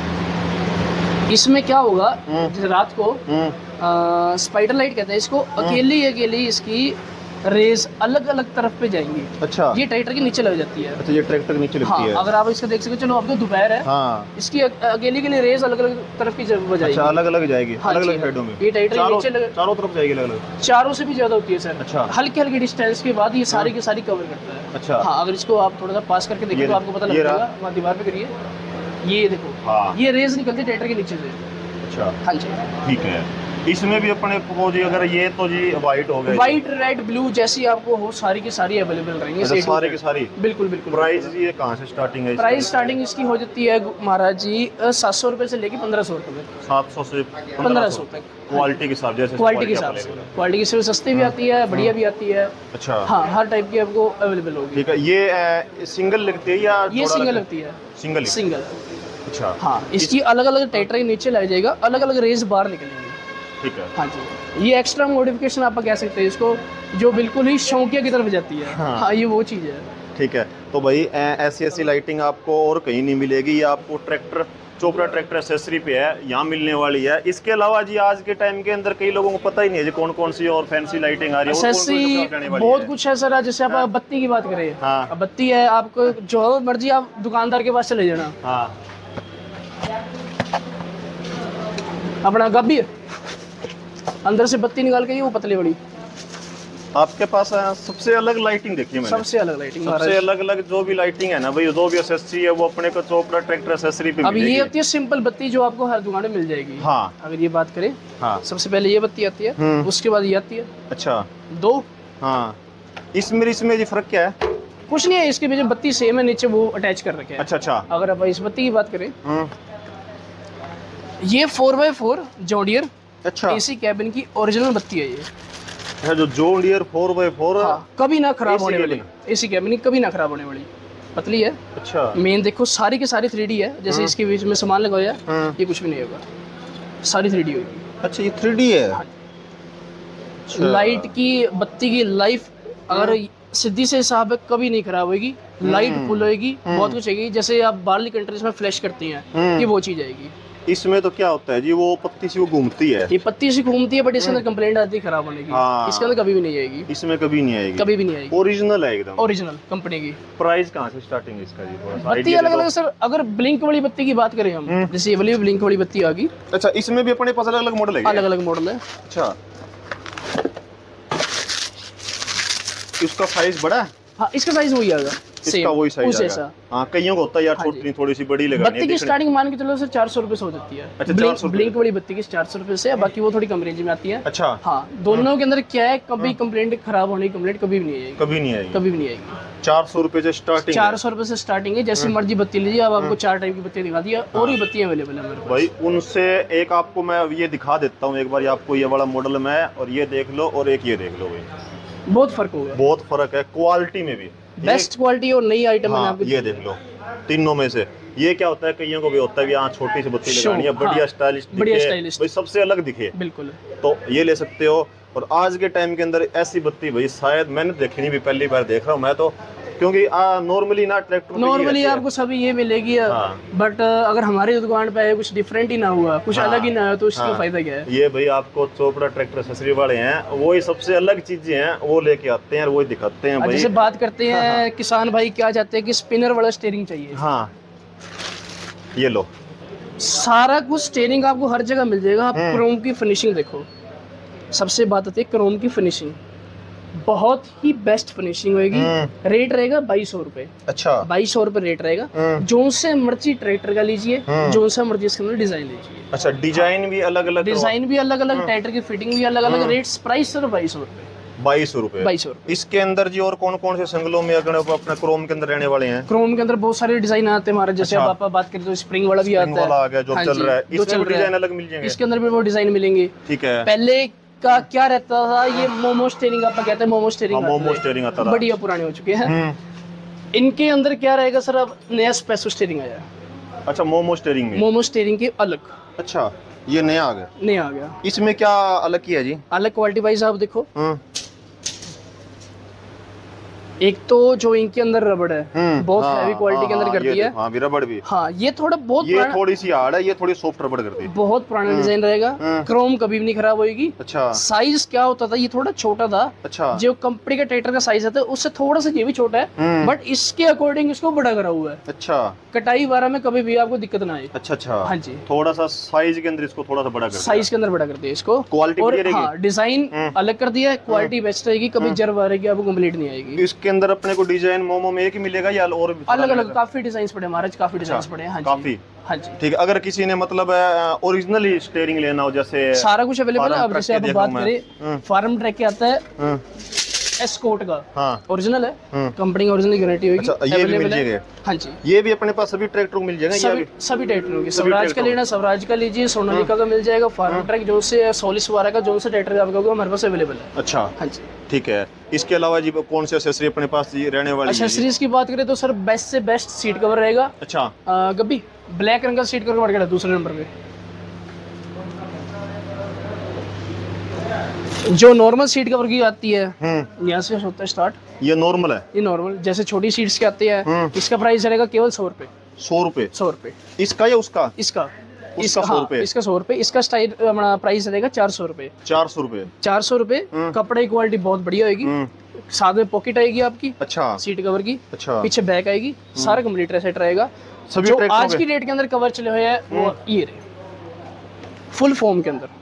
तरफ। इसमें क्या होगा, जैसे रात को स्पाइडर लाइट कहते हैं इसको, अकेली इसकी रेस अलग अलग तरफ पे जाएंगी। अच्छा। ये ट्रैक्टर के नीचे लग जाती है। अच्छा, ये ट्रैक्टर के नीचे लगती है। अगर आप इसको देख सके, चलो अब तो दोपहर है। हाँ। इसकी अकेली के लिए रेस अलग अलग तरफ की जाएगी। अच्छा, अलग अलग जाएगी। हाँ, अलग अलग साइडों में ये ट्रैक्टर नीचे चारों तरफ जाएगी अलग अलग। चारों से भी ज्यादा होती है सर। अच्छा। हल्की हल्की डिस्टेंस के बाद ये सारी की सारी कवर करता है। अच्छा। हाँ, अगर इसको आप थोड़ा सा पास करके देखिए तो आपको पता लग जाएगा। वहाँ दीवार पे करिए, ये देखो, ये रेस निकलती है ट्रैक्टर के नीचे से। अच्छा। हाँ जी, ठीक है। इसमें भी अपने को जी अगर ये तो जी वाइट हो गया, वाइट रेड ब्लू जैसी आपको हो, सारी की सारी अवेलेबल रहेंगे। अच्छा, सारी की सारी? बिल्कुल बिल्कुल। प्राइस जी ये कहाँ से स्टार्टिंग है? प्राइस स्टार्टिंग इसकी हो जाती है महाराज जी 700 रुपये से लेके 1500 रुपये। 700 से 1500 तक, क्वालिटी के हिसाब से। क्वालिटी के हिसाब से, क्वालिटी की सस्ती भी आती है, बढ़िया भी आती है। अच्छा। हाँ, हर टाइप की आपको अवेलेबल होगी। ठीक है। ये सिंगल लगती है या? ये सिंगल लगती है। Single single. अच्छा। हाँ, इसकी अलग अलग ट्रैक्टर के नीचे लग जाएगा, अलग अलग रेस बाहर निकलेंगे। ठीक है। हाँ जी, ये एक्स्ट्रा मॉडिफिकेशन आप कह सकते हैं इसको, जो बिल्कुल ही शौकिया की तरफ जाती है। हाँ, ये वो चीज़ है। ठीक है। तो भाई ऐसी लाइटिंग आपको और कहीं नहीं मिलेगी, ये आपको ट्रैक्टर चोपड़ा ट्रैक्टर एक्सेसरी पे है, यहाँ मिलने वाली है। इसके अलावा जी आज के टाइम के अंदर कई लोगों को पता ही नहीं है कौन कौन सी और फैंसी लाइटिंग आ रही है। एक्सेसरी बहुत कुछ है सर। जैसे आप बत्ती की बात करें, हाँ, बत्ती है, आपको जो मर्जी आप दुकानदार के पास चले जाना। हाँ, अपना गब्बी अंदर से बत्ती निकाल के वो पतली बड़ी आपके पास है। सबसे अलग लाइटिंग देखी मैंने, सबसे अलग लाइटिंग, सबसे अलग अलग जो भी लाइटिंग है ना भाई, जो भी एक्सेसरी है वो अपने को चोपड़ा ट्रैक्टर एक्सेसरी पे मिलेगी। अब ये होती है सिंपल बत्ती जो आपको हर दुकान में मिल जाएगी। हाँ, अगर ये बात करें, हाँ, सबसे पहले ये बत्ती आती है, उसके बाद ये आती है। अच्छा, दो। हाँ, इसमें फर्क क्या है? कुछ नहीं है, इसके बीच में बत्ती सेम है, नीचे वो अटैच कर रखे हैं। अच्छा अच्छा। अगर आप इस बत्ती की बात करें, ये 4x4 जॉन डियर, अच्छा, एसी कैबिन की ओरिजिनल बत्ती है। ये है जो जॉन डियर 4x4, हाँ, कभी ना खराब होने वाली, एसी कैबिन की कभी ना खराब होने वाली, पतली है। अच्छा। मेन देखो सारी की सारी 3D है, जैसे इसके बीच में सामान लगाया, ये कुछ भी नहीं होगा, सारी 3D होगी। अच्छा, ये 3D है। अच्छा। लाइट की बत्ती की लाइफ अगर सीधी से हिसाब है कभी नहीं खराब होगी, लाइट फुल होगी, बहुत कुछ आएगी। जैसे आप बाहरली कंट्रीज में फ्लैश करती हैं, ये वो चीज आएगी। इसमें तो क्या होता है जी, वो पत्ती सी वो घूमती है, ये पत्ती सी घूमती है, बट इसके अंदर कंप्लेंट आती है खराब होने की। हाँ। इसके अंदर कभी भी नहीं आएगी, इसमें कभी नहीं आएगी, कभी भी नहीं आएगी। ओरिजिनल है एकदम, ओरिजिनल कंपनी की। प्राइस कहाँ से स्टार्टिंग है इसका जी? थोड़ा सा बत्ती अलग अलग सर। अगर ब्लिंक वाली बत्ती की बात करें हम, जैसे ये वाली ब्लिंक वाली बत्ती आ गई। अच्छा, इसमें भी अपने पास अलग अलग मॉडल है? अलग अलग मॉडल है। अच्छा, इसका साइज बड़ा है? हाँ, इसका साइज वही आएगा, इसका वही साइज आएगा। हाँ, कईयों को होता है यार, छोटी थोड़ी सी बड़ी लगानी है। बत्ती की स्टार्टिंग मान के चलो सर 400 रुपए से हो जाती है। अच्छा, 400 ब्लिंक वाली बत्ती की 400 रुपए से, बाकी वो थोड़ी कम रेंज में आती है। अच्छा। हाँ, दोनों के अंदर क्या है, कभी कंप्लेंट खराब होने की कंप्लेंट कभी भी नहीं आएगी, कभी नहीं आएगी, कभी भी नहीं आएगी। 400 रुपए से स्टार्टिंग, 400 रुपए से स्टार्टिंग है। जैसी मर्जी बत्ती लीजिए। अब आपको 4 टाइप की बत्ती दिखा दी, और भी बत्ती अवेलेबल है मेरे पास भाई। उनसे एक आपको मैं ये दिखा देता हूँ एक बार, आपको ये वाला मॉडल में, और ये देख लो, और एक ये देख लो भाई, बहुत फर्क होगा, बहुत फर्क है क्वालिटी में भी। बेस्ट क्वालिटी और नई आइटम है आपको। ये देख लो तीनों में से ये क्या होता है, कईयों को भी होता है यहाँ छोटी सी बत्ती लगानी है, बढ़िया स्टाइलिश दिखे, भाई सबसे अलग दिखे, बिल्कुल, तो ये ले सकते हो। और आज के टाइम के अंदर ऐसी बत्ती भाई शायद मैंने देखी नहीं, भी पहली बार देख रहा हूँ मैं तो, क्योंकि नॉर्मली ना ट्रैक्टर नॉर्मली आपको सभी ये मिलेगी, बट अगर हमारी दुकान पे कुछ डिफरेंट ही ना हुआ, कुछ अलग ही ना हो, तो इसका फायदा क्या है। ये भाई आपको चोपड़ा ट्रैक्टर एक्सेसरी वाले हैं, वही सबसे अलग चीजें हैं वो लेके आते हैं, वही दिखाते हैं भाई। जैसे बात करते हैं किसान भाई क्या चाहते हैं कि स्पिनर वाला स्टीयरिंग चाहिए, हाँ ये लो सारा कुछ स्टीयरिंग आपको हर जगह मिल जाएगा। आप क्रोम की फिनिशिंग देखो, सबसे बात आती है क्रोम की फिनिशिंग, बहुत ही बेस्ट फिनिशिंग होगी। रेट रहेगा 2200 रुपए। अच्छा 2200 रुपए रेट रहेगा। जो से मर्जी ट्रैक्टर का लीजिए, जो से मर्जी इसके अंदर डिजाइन लीजिए। अच्छा डिजाइन भी अलग अलग, डिजाइन भी अलग अलग, ट्रैक्टर की फिटिंग भी अलग अलग। रेट्स प्राइस सर 2200 रुपए। 2200 रुपए। 2200 रुपए। इसके अंदर जी और कौन कौन से संगलों में अगर अपने क्रोम के अंदर रहने वाले हैं? क्रोम के अंदर बहुत सारे डिजाइन आते हैं हमारे, जैसे अब आप बात करें तो स्प्रिंग वाला भी आता है, आ गया जो चल रहा है, इसमें डिजाइन अलग मिल जाएंगे, इसके अंदर भी वो डिजाइन मिलेंगे। ठीक है। पहले का क्या रहता था, ये मोमो स्टीयरिंग आप कहते हैं, मोमो स्टीयरिंग आता था, बढ़िया पुराने हो चुके हैं। इनके अंदर क्या रहेगा सर, अब नया स्पेशल स्टीयरिंग आया। अच्छा मोमो स्टीयरिंग में, मोमो स्टीयरिंग की अलग। अच्छा ये नया आ गया, नया आ गया। इसमें क्या अलग किया जी? अलग क्वालिटी वाइज आप देखो, एक तो जो इनके अंदर रबड़ है बहुत हैवी क्वालिटी के अंदर करती है। हाँ, रबड़ भी। हाँ ये थोड़ा बहुत ये थोड़ी सी हार्ड है, ये थोड़ी सॉफ्ट रबड़ करती है। बहुत पुराना डिजाइन रहेगा। क्रोम कभी भी नहीं खराब होगी। अच्छा साइज क्या होता था, ये थोड़ा छोटा था। अच्छा जो कंपनी का ट्रैक्टर का साइज आता है उससे थोड़ा सा ये भी छोटा है, बट इसके अकॉर्डिंग इसको बड़ा करा हुआ है। अच्छा कटाई वारा में कभी भी आपको दिक्कत ना आए। अच्छा अच्छा हाँ जी, थोड़ा सा साइज के अंदर इसको थोड़ा सा बड़ा कर दिया, साइज के अंदर बड़ा कर दिया इसको। क्वालिटी और हाँ डिजाइन अलग कर दिया है, क्वालिटी बेस्ट रहेगी, कभी जर वारेगी आपको कंप्लीट नहीं आएगी। इसके अंदर अपने को डिजाइन मोमो में एक ही मिलेगा या और अलग अलग काफी डिजाइन पड़े हमारे, काफी डिजाइन पड़े हैं। हाँ काफी, हाँ जी ठीक है। अगर किसी ने मतलब ओरिजिनली स्टीयरिंग लेना हो, जैसे सारा कुछ अवेलेबल है। अब जैसे आप बात करें फार्म ट्रैक के आता है एस्कॉर्ट का, हाँ ओरिजिनल है, कंपनी की ओरिजिनल गारंटी होगी। अच्छा ये भी मिल जाएगा? हाँ जी ये भी अपने पास सभी ट्रैक्टर मिल जाएगा, सभी ट्रैक्टर होगी। स्वराज का लेना स्वराज का लीजिए, सोनालिका का मिल जाएगा, फार्म ट्रैक जो से सोलिस वारा का जो से ट्रैक्टर आपका हमारे पास अवेलेबल है। अच्छा हाँ जी ठीक है। इसके अलावा जी कौन से एक्सेसरी अपने पास रहने वाली है? एक्सेसरीज की बात करें तो सर बेस्ट से बेस्ट सीट कवर रहेगा। अच्छा गब्बी ब्लैक रंग का सीट कवर मार्केट है दूसरे नंबर पे। जो नॉर्मल सीट कवर की आती है यहाँ से होता है स्टार्ट, ये नॉर्मल है, ये नॉर्मल जैसे छोटी सीट्स के आती है। इसका प्राइस रहेगा केवल 100 रुपए। 100 रुपए? 100 रुपए। इसका या उसका? इसका 100 रुपए। इसका 100 रुपए। इसका स्टाइल अपना प्राइस रहेगा 400 रुपए। 400 रुपए? 400 रुपए। कपड़े की क्वालिटी बहुत बढ़िया होगी, साथ में पॉकेट आएगी आपकी। अच्छा सीट कवर की। अच्छा पीछे बैक आएगी, सारा कंप्लीट सेट रहेगा। सभी जो आज की डेट के अंदर कवर चले हुए हैं वो ये रहे फुल फॉर्म के अंदर।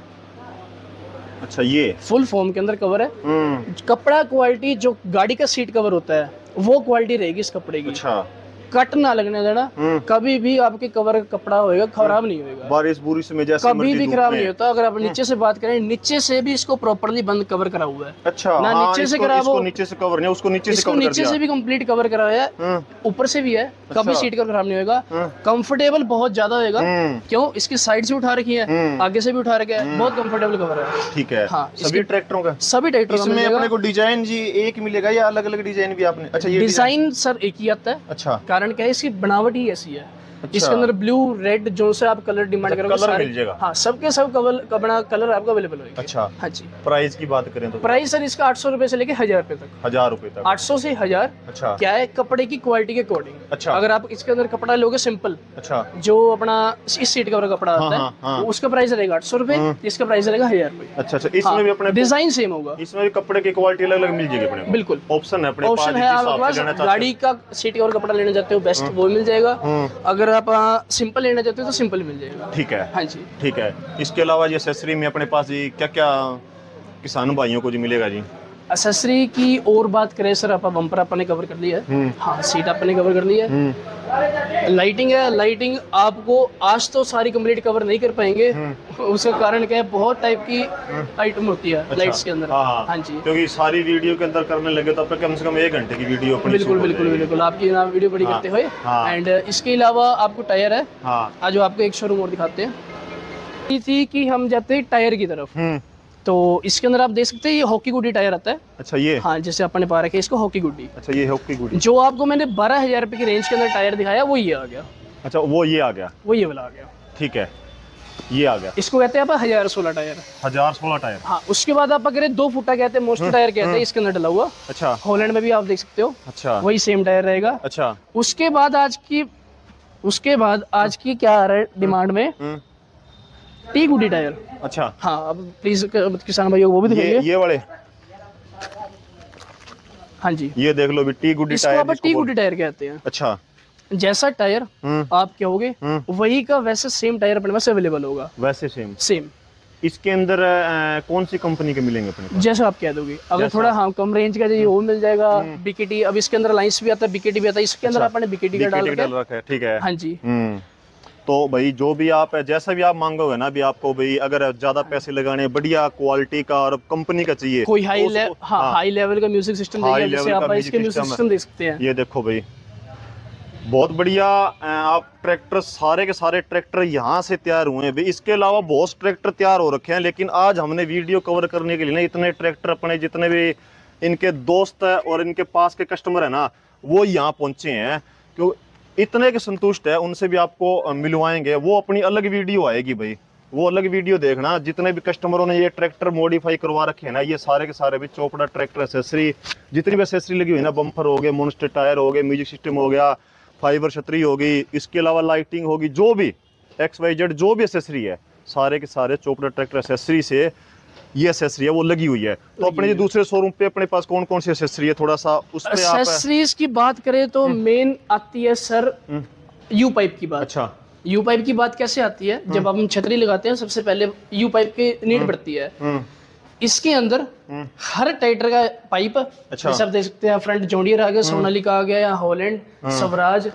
अच्छा ये फुल फॉर्म के अंदर कवर है। कपड़ा क्वालिटी जो गाड़ी का सीट कवर होता है वो क्वालिटी रहेगी इस कपड़े की। अच्छा कट ना लगने देना, कभी भी आपके कवर का कपड़ा होएगा खराब नहीं होएगा, बारिश बुरिश में जैसे कभी भी खराब नहीं होता। अगर आप नीचे से बात करें, नीचे से भी इसको प्रॉपर्ली बंद कवर करा हुआ है। अच्छा ना नीचे से खराब हो, नीचे से कवर नहीं, उसको नीचे से भी कंप्लीट कवर करा हुआ है, ऊपर से भी है। कभी सीट कवर खराब नहीं होगा, कंफर्टेबल बहुत ज्यादा होगा। क्यों? इसकी साइड से उठा रखी है, आगे से भी उठा रखा है, बहुत कंफर्टेबल कवर है। ठीक है। हाँ सभी ट्रैक्टरों का, सभी ट्रैक्टरों में अपने को डिजाइन जी एक मिलेगा या अलग अलग डिजाइन भी आपने? अच्छा ये डिजाइन सर एक ही आता है। अच्छा कारण क्या है, इसकी बनावट ही ऐसी है। अच्छा। इसके अंदर ब्लू रेड जो से आप कलर डिमांड करोगे कलर मिल जाएगा। हाँ सबके सब कलर आपका अवेलेबल होगा। अच्छा हाँ जी। प्राइस की बात करें तो प्राइस सर इसका 800 रुपए से लेके 1000 रुपए तक। 1000 रुपए तक? 800 से 1000। अच्छा क्या है, कपड़े की क्वालिटी के अकॉर्डिंग। अच्छा अगर आप इसके अंदर कपड़ा लोगे सिंपल, अच्छा जो अपना इस सीट कवर का कपड़ा आता है, तो उसका प्राइस रहेगा 800 रुपए, इसका प्राइस रहेगा 1000 रुपए। अच्छा अच्छा। इसमें भी अपने डिजाइन सेम होगा, इसमें भी कपड़े की क्वालिटी अलग अलग मिल जाएगी अपने? बिल्कुल ऑप्शन है अपने पास। ऑप्शन है आपके पास। गाड़ी का सीट कवर कपड़ा लेना चाहते हो बेस्ट वो मिल जाएगा, अगर आप सिंपल लेना चाहते हो तो सिंपल मिल जाएगा। ठीक है। हाँ जी ठीक है। इसके अलावा ये एक्सेसरी में अपने पास जी क्या क्या किसान भाइयों को जी मिलेगा जी? एक्सेसरी की और बात करें सर, आप बम्पर अपने कवर कर लिया है, हाँ सीट अपने कवर कर लिया है। लाइटिंग है, लाइटिंग आपको आज तो सारी कंप्लीट कवर नहीं कर पाएंगे, उसका कारण क्या है, बहुत टाइप की आइटम होती है। अच्छा। लाइट्स के अंदर। हाँ जी, क्योंकि सारी वीडियो के अंदर करने लगे तो आपका कम से कम 1 घंटे की वीडियो अपनी बिल्कुल बिल्कुल बिल्कुल आपकी वीडियो बड़ी करते हुए। एंड इसके अलावा आपको टायर है, आज आपको एक शोरूम और दिखाते हैं। थी कि हम जाते हैं टायर की तरफ, तो इसके अंदर आप देख सकते हैं ये हॉकी गुड्डी टायर आता है। अच्छा ये, हाँ जैसे अपने पा रखे इसको हॉकी गुड्डी। अच्छा ये हॉकी गुड्डी। जो आपको मैंने 12,000 रुपए की रेंज के अंदर टायर दिखाया वो ये आ गया। अच्छा वो ये आ गया, वो ये वाला आ गया। ठीक है, ये आ गया। इसको कहते हैं आप 1016 टायर। 1016 टायर। हाँ उसके बाद आप अगर 2 फुटा कहते हैं, मोस्ट टायर कहते हैं इसके अंदर डला हुआ। अच्छा हॉलैंड में भी आप देख सकते हो। अच्छा वही सेम टायर रहेगा। अच्छा उसके बाद आज की क्या आ रहा है डिमांड में, टी गुडी टायर। अच्छा हाँ अब प्लीज किसान भाइयों को वो भी दिखाइए। ये वाले, हाँ जी ये देख लो भी टी गुडी टायर। इसको आप टी गुडी टायर कहते हैं। अच्छा जैसा टायर आप कहोगे वही का वैसे सेम टायर अपने पास अवेलेबल होगा। वैसे सेम। इसके अंदर कौन सी कंपनी के मिलेंगे अपने पास? जैसा आप कह दोगे, अगर थोड़ा हाँ कम रेंज का चाहिए वो मिल जाएगा। बीकेटी, अब इसके अंदर लाइंस भी आता है, बीकेटी भी आता है। इसके अंदर आपने बीकेटी का डाल रखा है। ठीक है, हाँ जी। तो भाई जो भी आप जैसा भी आप मांगोगे ना, भी आपको भाई अगर ज्यादा पैसे लगाने, बढ़िया क्वालिटी का और कंपनी का चाहिए, कोई हाई लेवल का म्यूजिक सिस्टम चाहिए, जैसे आप इसके म्यूजिक सिस्टम देख सकते हैं। ये देखो भाई बहुत बढ़िया। आप ट्रैक्टर, सारे के सारे ट्रैक्टर यहाँ से तैयार हुए हैं भाई। इसके अलावा बहुत ट्रैक्टर तैयार हो रखे हैं, लेकिन आज हमने वीडियो कवर करने के लिए ना इतने ट्रैक्टर अपने जितने भी इनके दोस्त है और इनके पास के कस्टमर है ना, वो यहाँ पहुंचे हैं। क्यों इतने के संतुष्ट है, उनसे भी आपको मिलवाएंगे। वो अपनी अलग वीडियो आएगी भाई, वो अलग वीडियो देखना। जितने भी कस्टमरों ने ये ट्रैक्टर मॉडिफाई करवा रखे हैं ना, ये सारे के सारे भी चोपड़ा ट्रैक्टर एसेसरी, जितनी भी एसेसरी लगी हुई है ना, बम्पर हो गए, मॉन्स्टर टायर हो गए, म्यूजिक सिस्टम हो गया, फाइबर छतरी होगी, इसके अलावा लाइटिंग होगी, जो भी XYZ जो भी एसेसरी है, सारे के सारे चोपड़ा ट्रैक्टर एसेसरी से ये एसेसरी है वो लगी हुई है। तो अपने जो दूसरे शोरूम पे अपने पास कौन कौन सी एसेसरी है, थोड़ा सा उस पे आप एसेसरीज की बात करें तो मेन आती है सर यू पाइप की बात। अच्छा यू पाइप की बात कैसे आती है, जब हम छतरी लगाते हैं सबसे पहले यू पाइप की नीड पड़ती है। इसके अंदर हर टाइटर का पाइप, अच्छा, जैसे आप देख सकते हैं फ्रंट जॉन्डियर आ गया, सोनालिका आ गया, या हॉलैंड, स्वराज,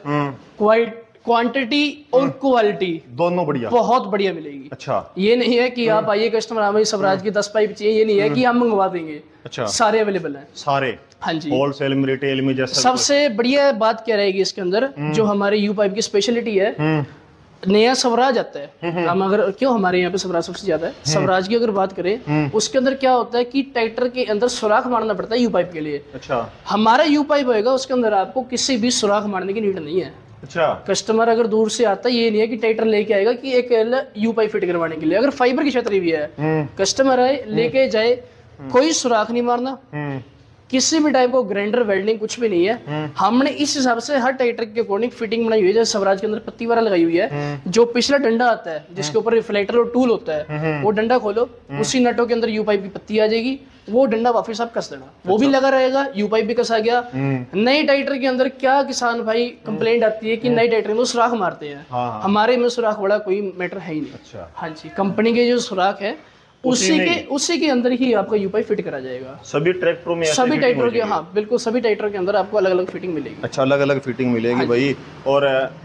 क्वांटिटी और क्वालिटी दोनों बढ़िया, बहुत बढ़िया मिलेगी। अच्छा ये नहीं है कि आप आइए कस्टमर हमें स्वराज की 10 पाइप चाहिए, ये नहीं है कि हम मंगवा देंगे। अच्छा सारे अवेलेबल हैं, सारे। हाँ जी, होलसेल में, रिटेल में, जैसा सबसे बढ़िया बात क्या रहेगी इसके अंदर, जो हमारे यू पाइप की स्पेशलिटी है, नया स्वराज आता है। हम अगर क्यों हमारे यहाँ पे स्वराज सबसे ज्यादा है, स्वराज की अगर बात करें उसके अंदर क्या होता है कि ट्रैक्टर के अंदर सुराख मारना पड़ता है यू पाइप के लिए। अच्छा हमारा यू पाइप होएगा उसके अंदर आपको किसी भी सुराख मारने की नीड नहीं है। अच्छा कस्टमर अगर दूर से आता है, ये नहीं है कि ट्रैक्टर लेके आएगा कि एक यू पाइप फिट करवाने के लिए। अगर फाइबर की छतरी भी है, कस्टमर आए लेके जाए, कोई सुराख नहीं मारना, किसी भी टाइप को ग्राइंडर वेल्डिंग कुछ भी नहीं है। हमने इस हिसाब से हर ट्रैक्टर के अकॉर्डिंग फिटिंग बनाई हुई है। जैसे स्वराज के अंदर पत्ती वाला लगाई हुई है, जो पिछला डंडा आता है जिसके ऊपर रिफ्लेक्टर और टूल होता है, वो डंडा खोलो, उसी नटों के अंदर यू पाइप की पत्ती आ जाएगी, वो डंडा वापस आप कस देना, वो भी लगा रहेगा, यू पाइप भी कसा गया। नई ट्रैक्टर के अंदर क्या किसान भाई कंप्लेंट आती है कि नई ट्रैक्टर में सुराख मारते हैं, हमारे में सुराख बड़ा कोई मैटर है ही नहीं। अच्छा हाँ जी, कंपनी के जो सुराख है उसी के अंदर ही आपका यूपाई फिट करा जाएगा। सभी ट्रैक्टरों में, सभी ट्रैक्टरों के, हाँ बिल्कुल सभी ट्रैक्टरों के अंदर आपको अलग अलग फिटिंग मिलेगी। अच्छा अलग अलग फिटिंग मिलेगी भाई। और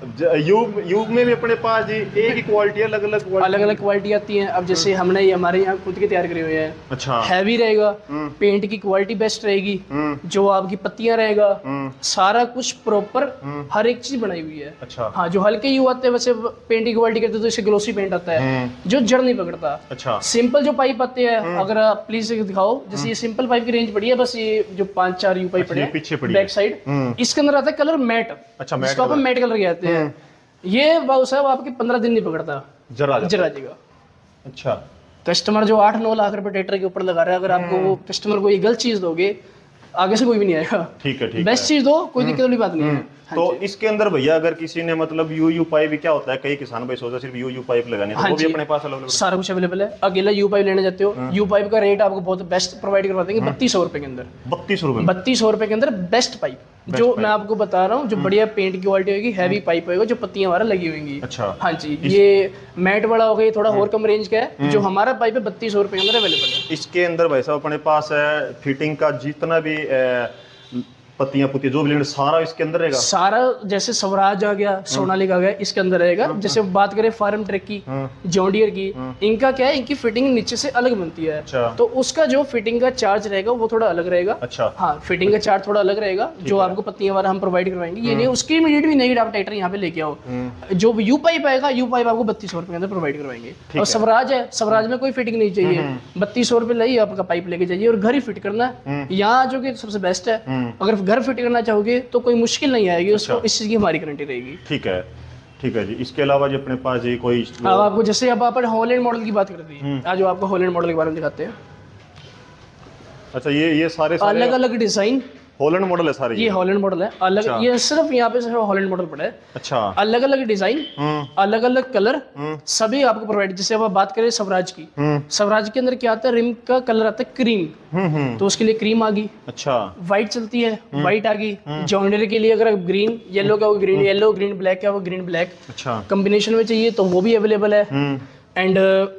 युग में भी अपने पास जी एक ही क्वालिटी है, अलग अलग क्वालिटी आती है। अब जैसे हमने ये हमारे यहाँ खुद के तैयार करे हुए हैं। अच्छा हैवी रहेगा, पेंट की क्वालिटी बेस्ट रहेगी, जो आपकी पत्तियां रहेगा, सारा कुछ प्रॉपर हर एक चीज बनाई हुई है। अच्छा हाँ, जो हल्के यू आते हैं वैसे पेंट की क्वालिटी करते तो इसे ग्लोसी पेंट आता है जो जड़ नहीं पकड़ता। अच्छा सिंपल जो पाइप आते हैं, अगर आप प्लीज दिखाओ, जैसे ये सिंपल पाइप की रेंज पड़ी है, बस ये जो 5-4 यू पाइप पड़े हैं पीछे पड़ी बैक साइड, इसके अंदर आता है कलर मैट। अच्छा जिसको अपन मैट कलर कहते हैं। ये बाबू साहब आपके 15 दिन नहीं पकड़ता, जरा जाएगा। अच्छा कस्टमर जो 8-9 लाख रुपए ट्रैक्टर के ऊपर लगा रहा है, अगर आपको वो कस्टमर को ये गलत चीज दोगे, आगे से कोई भी नहीं आएगा। ठीक है, ठीक बेस्ट चीज दो, कोई दिक्कत वाली बात नहीं है। तो इसके अंदर भैया अगर किसी ने मतलब यू पाइप भी क्या होता है, कई किसान भाई सोचा सिर्फ यू पाइप लगाने, तो वो भी अपने पास अवेलेबल, सारा कुछ अवेलेबल है। अकेला यू पाइप लेने जाते हो, यू पाइप का रेट आपको बहुत बेस्ट प्रोवाइड करवा देंगे 3200 रुपए के अंदर। 3200 रुपए के अंदर बेस्ट पाइप, जो मैं आपको बता रहा हूँ, जो बढ़िया पेंट की क्वालिटी होगी, हैवी पाइप होगा, जो पत्तियां हमारा लगी होंगी। अच्छा हाँ जी, ये मैट वाला हो गया, थोड़ा और कम रेंज का है। जो हमारा पाइप है 3200 रुपए के अंदर अवेलेबल है। इसके अंदर भाई साहब अपने पास फिटिंग का जितना भी पत्तियां पुत्तियां जो भी सारा इसके अंदर रहेगा। सारा जैसे स्वराज आ गया, सोनालिका आ गया, इसके अंदर रहेगा। जैसे बात करें फार्म ट्रैक की, जॉन डियर की, इनका क्या है, इनकी फिटिंग नीचे से अलग बनती है। अच्छा। तो उसका जो फिटिंग का चार्ज रहेगा वो थोड़ा अलग रहेगा। अच्छा। हाँ, फिटिंग का चार्ज थोड़ा अलग रहेगा। जो आपको पत्तियां वाला हम प्रोवाइड करवाएंगे, ये नहीं उसकी इमीडिएट भी नहीं आप टाइटर यहाँ पे लेके आओ। जो यू पाइप आएगा, यू पाइप आपको 3200 रुपए के अंदर प्रोवाइड करवाएंगे। और स्वराज है, स्वराज में कोई फिटिंग नहीं चाहिए, 3200 रुपए लाइए, आपका पाइप लेके जाइए और घर ही फिट करना है। यहाँ जो कि सबसे बेस्ट है, अगर घर फिट करना चाहोगे तो कोई मुश्किल नहीं आएगी। उसको इस चीज की हमारी गारंटी रहेगी। ठीक है, ठीक है जी। इसके अलावा जो अपने पास जी कोई अब आपको जैसे अब आप हॉलैंड मॉडल की बात करते हैं, आज जो आपको हॉलैंड मॉडल के बारे में दिखाते हैं। अच्छा, ये सारे अलग अलग डिजाइन हॉलैंड मॉडल है सारे। ये हॉलैंड मॉडल है अलग। अच्छा। ये सिर्फ यहाँ पे सिर्फ हॉलैंड मॉडल पड़ा है। अच्छा। अलग अलग डिजाइन, अलग अलग कलर, सभी आपको प्रोवाइड। जैसे अब आप बात करें स्वराज की, स्वराज के अंदर क्या आता है, रिम का कलर आता है क्रीम, तो उसके लिए क्रीम आ गई। अच्छा। व्हाइट चलती है, व्हाइट आ गई। जॉन डियर के लिए अगर ग्रीन येलो का वो ग्रीन येलो, ग्रीन ब्लैक का वो ग्रीन ब्लैक। अच्छा। कॉम्बिनेशन में चाहिए तो वो भी अवेलेबल है। एंड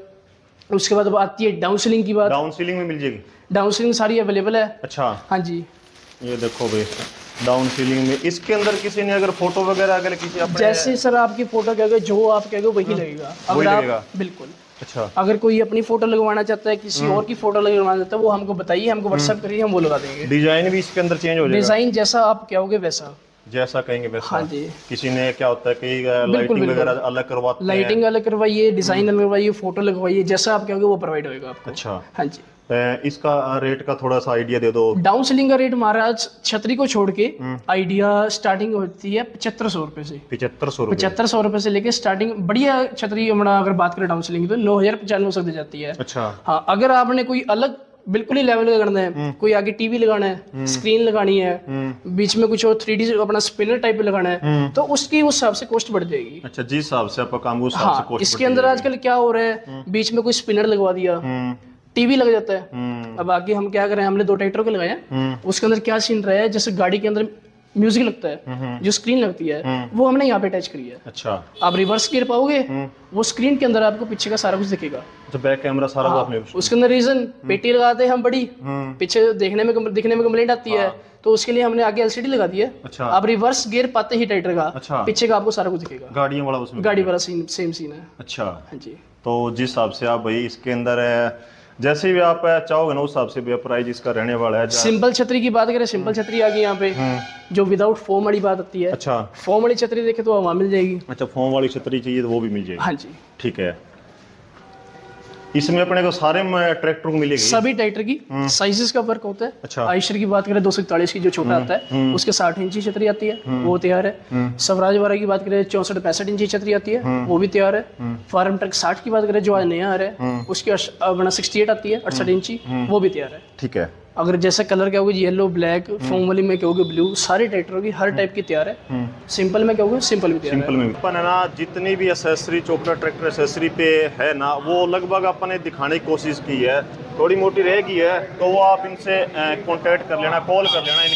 उसके बाद आती है डाउन सीलिंग की बात। डाउन सीलिंग में मिल जाएगी, डाउन सीलिंग सारी अवेलेबल है। अच्छा। हाँ जी, ये देखो भाई डाउन सीलिंग में इसके अंदर किसी ने अगर फोटो वगैरह अगर किसी अपने जैसे सर आपकी फोटो कहोगे, जो आप कहोगे वही लगेगा। अगर आप बिल्कुल। अच्छा। अगर कोई अपनी फोटो लगवाना चाहता है, किसी और की फोटो लगवाना चाहता है, वो हमको बताइए, हमको व्हाट्सएप करिए, हम वो लगा देंगे। डिजाइन भी इसके अंदर चेंज हो जाएगा, डिजाइन जैसा आप कहोगे वैसा, जैसा कहेंगे वैसा। हाँ जी। किसी ने क्या होता है कि लाइटिंग वगैरह अलग करवाते हैं, लाइटिंग अलग करवाइए, डिजाइन अलग करवाइए, फोटो लगवाइए, जैसा आप कहोगे वो प्रोवाइड होगा आपको। अच्छा। हाँ जी। इसका रेट का थोड़ा सा आइडिया दे दो। डाउन सीलिंग का रेट महाराज छतरी को छोड़ के आइडिया स्टार्टिंग होती है 7500 रुपए से। 7500 रुपए से लेके स्टार्टिंग बढ़िया छतरी अगर बात करें डाउन सीलिंग तो 9095 तक दी जाती है। अच्छा। हाँ, अगर आपने कोई अलग बिल्कुल ही लेवल का करना है, कोई आगे टीवी लगाना है, स्क्रीन लगानी है, बीच में कुछ और 3D अपना स्पिनर टाइप लगाना है, तो उसकी उस हिसाब से कॉस्ट बढ़ जाएगी। अच्छा, जिस हिसाब से आपका काम उस हिसाब से कॉस्ट। इसके अंदर आजकल क्या हो रहा है, बीच में कोई स्पिनर लगवा दिया, टीवी लग जाता है। अब आगे हम क्या करें, हमने 2 ट्रैक्टर को लगाया, उसके अंदर क्या सीन रहा है, जैसे गाड़ी के अंदर म्यूजिक लगता है, जो स्क्रीन लगती है वो हमने यहाँ पे अटैच करी है। अच्छा। आप रिवर्स गियर पाओगे, वो स्क्रीन के अंदर आपको पीछे का सारा कुछ दिखेगा। तो बैक कैमरा सारा आपने उसके अंदर रीजन पेटी लगाते हैं हम बड़ी, पीछे दिखने में कंप्लेंट आती है, तो उसके लिए हमने आगे एलसीडी लगा दी है। अच्छा। आप रिवर्स गियर पाते ही ट्रैक्टर का पीछे का आपको सारा कुछ दिखेगा। गाड़ियों वाला उसमें गाड़ी वाला सेम सीन है। अच्छा। हाँ जी। तो जिस हिसाब से आप भाई इसके अंदर है, जैसे भी आप चाहोगे ना उस हिसाब से भी प्राइस इसका रहने वाला है। सिंपल छतरी की बात करें, सिंपल छतरी आ गई यहाँ पे, जो विदाउट फोम वाली बात आती है। अच्छा। फोम वाली छतरी देखे तो वहाँ मिल जाएगी। अच्छा, फोम वाली छतरी चाहिए तो वो भी मिल जाएगी। हाँ जी। ठीक है। इसमें अपने को सारे ट्रैक्टर को मिलेगी, सभी ट्रैक्टर की साइजेस का फर्क होता है। अच्छा। आयशर की बात करें 241 की जो छोटा आता है, उसके 60 इंची छतरी आती है, वो तैयार है। स्वराज वाला की बात करें 64-65 इंची छतरी आती है, वो भी तैयार है। फार्म ट्रक 60 की बात करें जो आज नया आ रहा है, उसकी 68 आती है, 68 इंची, वो भी तैयार है। ठीक है। अगर जैसे कलर क्या होगा, येलो, ब्लैक, फोम वाली में क्या होगा, ब्लू, सारे ट्रैक्टरों की हर टाइप की तैयार है। सिंपल में क्या होगा, सिंपल भी तैयार है। सिंपल में अपन है ना, जितनी भी एसेसरी चोपड़ा ट्रैक्टर एसेसरी पे है ना, वो लगभग अपन ने दिखाने की कोशिश की है। थोड़ी मोटी रहेगी है तो वो आप इनसे कांटेक्ट कर लेना, कॉल कर लेना।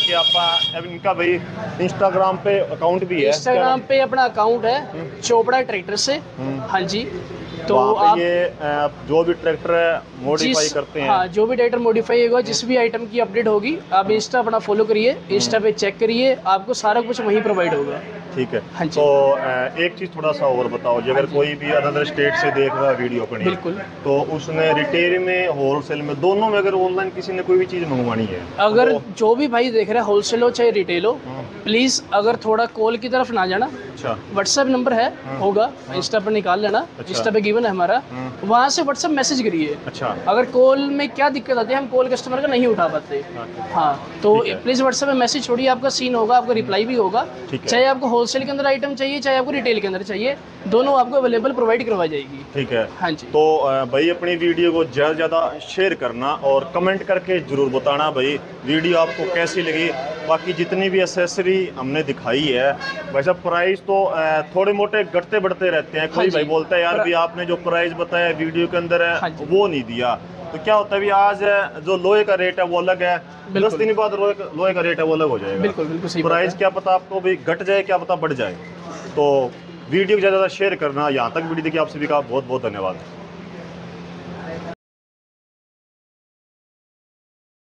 इनका भाई इंस्टाग्राम पे अकाउंट भी है, इंस्टाग्राम पे अपना अकाउंट है चोपड़ा ट्रैक्टर से। हाँ जी। तो आप ये जो भी ट्रैक्टर मॉडिफाई करते हैं, हाँ, जो भी ट्रैक्टर मॉडिफाई होगा, जिस भी आइटम की अपडेट होगी, आप इंस्टा अपना फॉलो करिए, इंस्टा पे चेक करिए, आपको सारा कुछ वहीं प्रोवाइड होगा। ठीक है। हाँ जी। तो एक चीज थोड़ा सा और बताओ जी, अगर कोई भी अदर स्टेट से देख रहा है वीडियो अपनी, बिल्कुल, तो उसने रिटेल में होलसेल में दोनों में अगर ऑनलाइन किसी ने कोई भी चीज मंगवानी है, अगर तो जो भी भाई देख रहा है होलसेल हो चाहे रिटेल हो, प्लीज अगर थोड़ा कॉल की तरफ ना जाना। अच्छा। व्हाट्सएप नंबर है, होगा, इंस्टा पर निकाल लेना। अच्छा। इंस्टा पे गिवन है हमारा, वहाँ से व्हाट्सएप मैसेज करिए। अच्छा। अगर कॉल में क्या दिक्कत आती है, हम कॉल कस्टमर का नहीं उठा पाते। हाँ, तो प्लीज व्हाट्सएप में मैसेज छोड़िए, आपका सीन होगा, आपका रिप्लाई भी होगा। चाहे आपको होलसेल के अंदर आइटम चाहिए, चाहे आपको रिटेल के अंदर चाहिए, दोनों आपको अवेलेबल प्रोवाइड करवाई जाएगी। ठीक है। हाँ जी। तो भाई अपनी वीडियो को ज़्यादा से ज़्यादा शेयर करना और कमेंट करके जरूर बताना भाई वीडियो आपको कैसी लगी। बाकी जितनी भी एसेसरी हमने दिखाई है, वैसे प्राइस तो थोड़े मोटे घटते बढ़ते रहते हैं। कोई भाई बोलता है यार भी आपने जो प्राइस बताया वीडियो के अंदर है वो नहीं दिया, तो क्या होता है, आज जो लोहे का रेट है वो अलग है, 10 दिन बाद लोहे का रेट है वो अलग हो जाएगा। बिल्कुल बिल्कुल सही। प्राइस क्या पता आपको भी घट जाए, क्या पता बढ़ जाए। तो वीडियो को ज़्यादा शेयर करना। यहाँ तक वीडियो देखिए, आप सभी का बहुत बहुत धन्यवाद।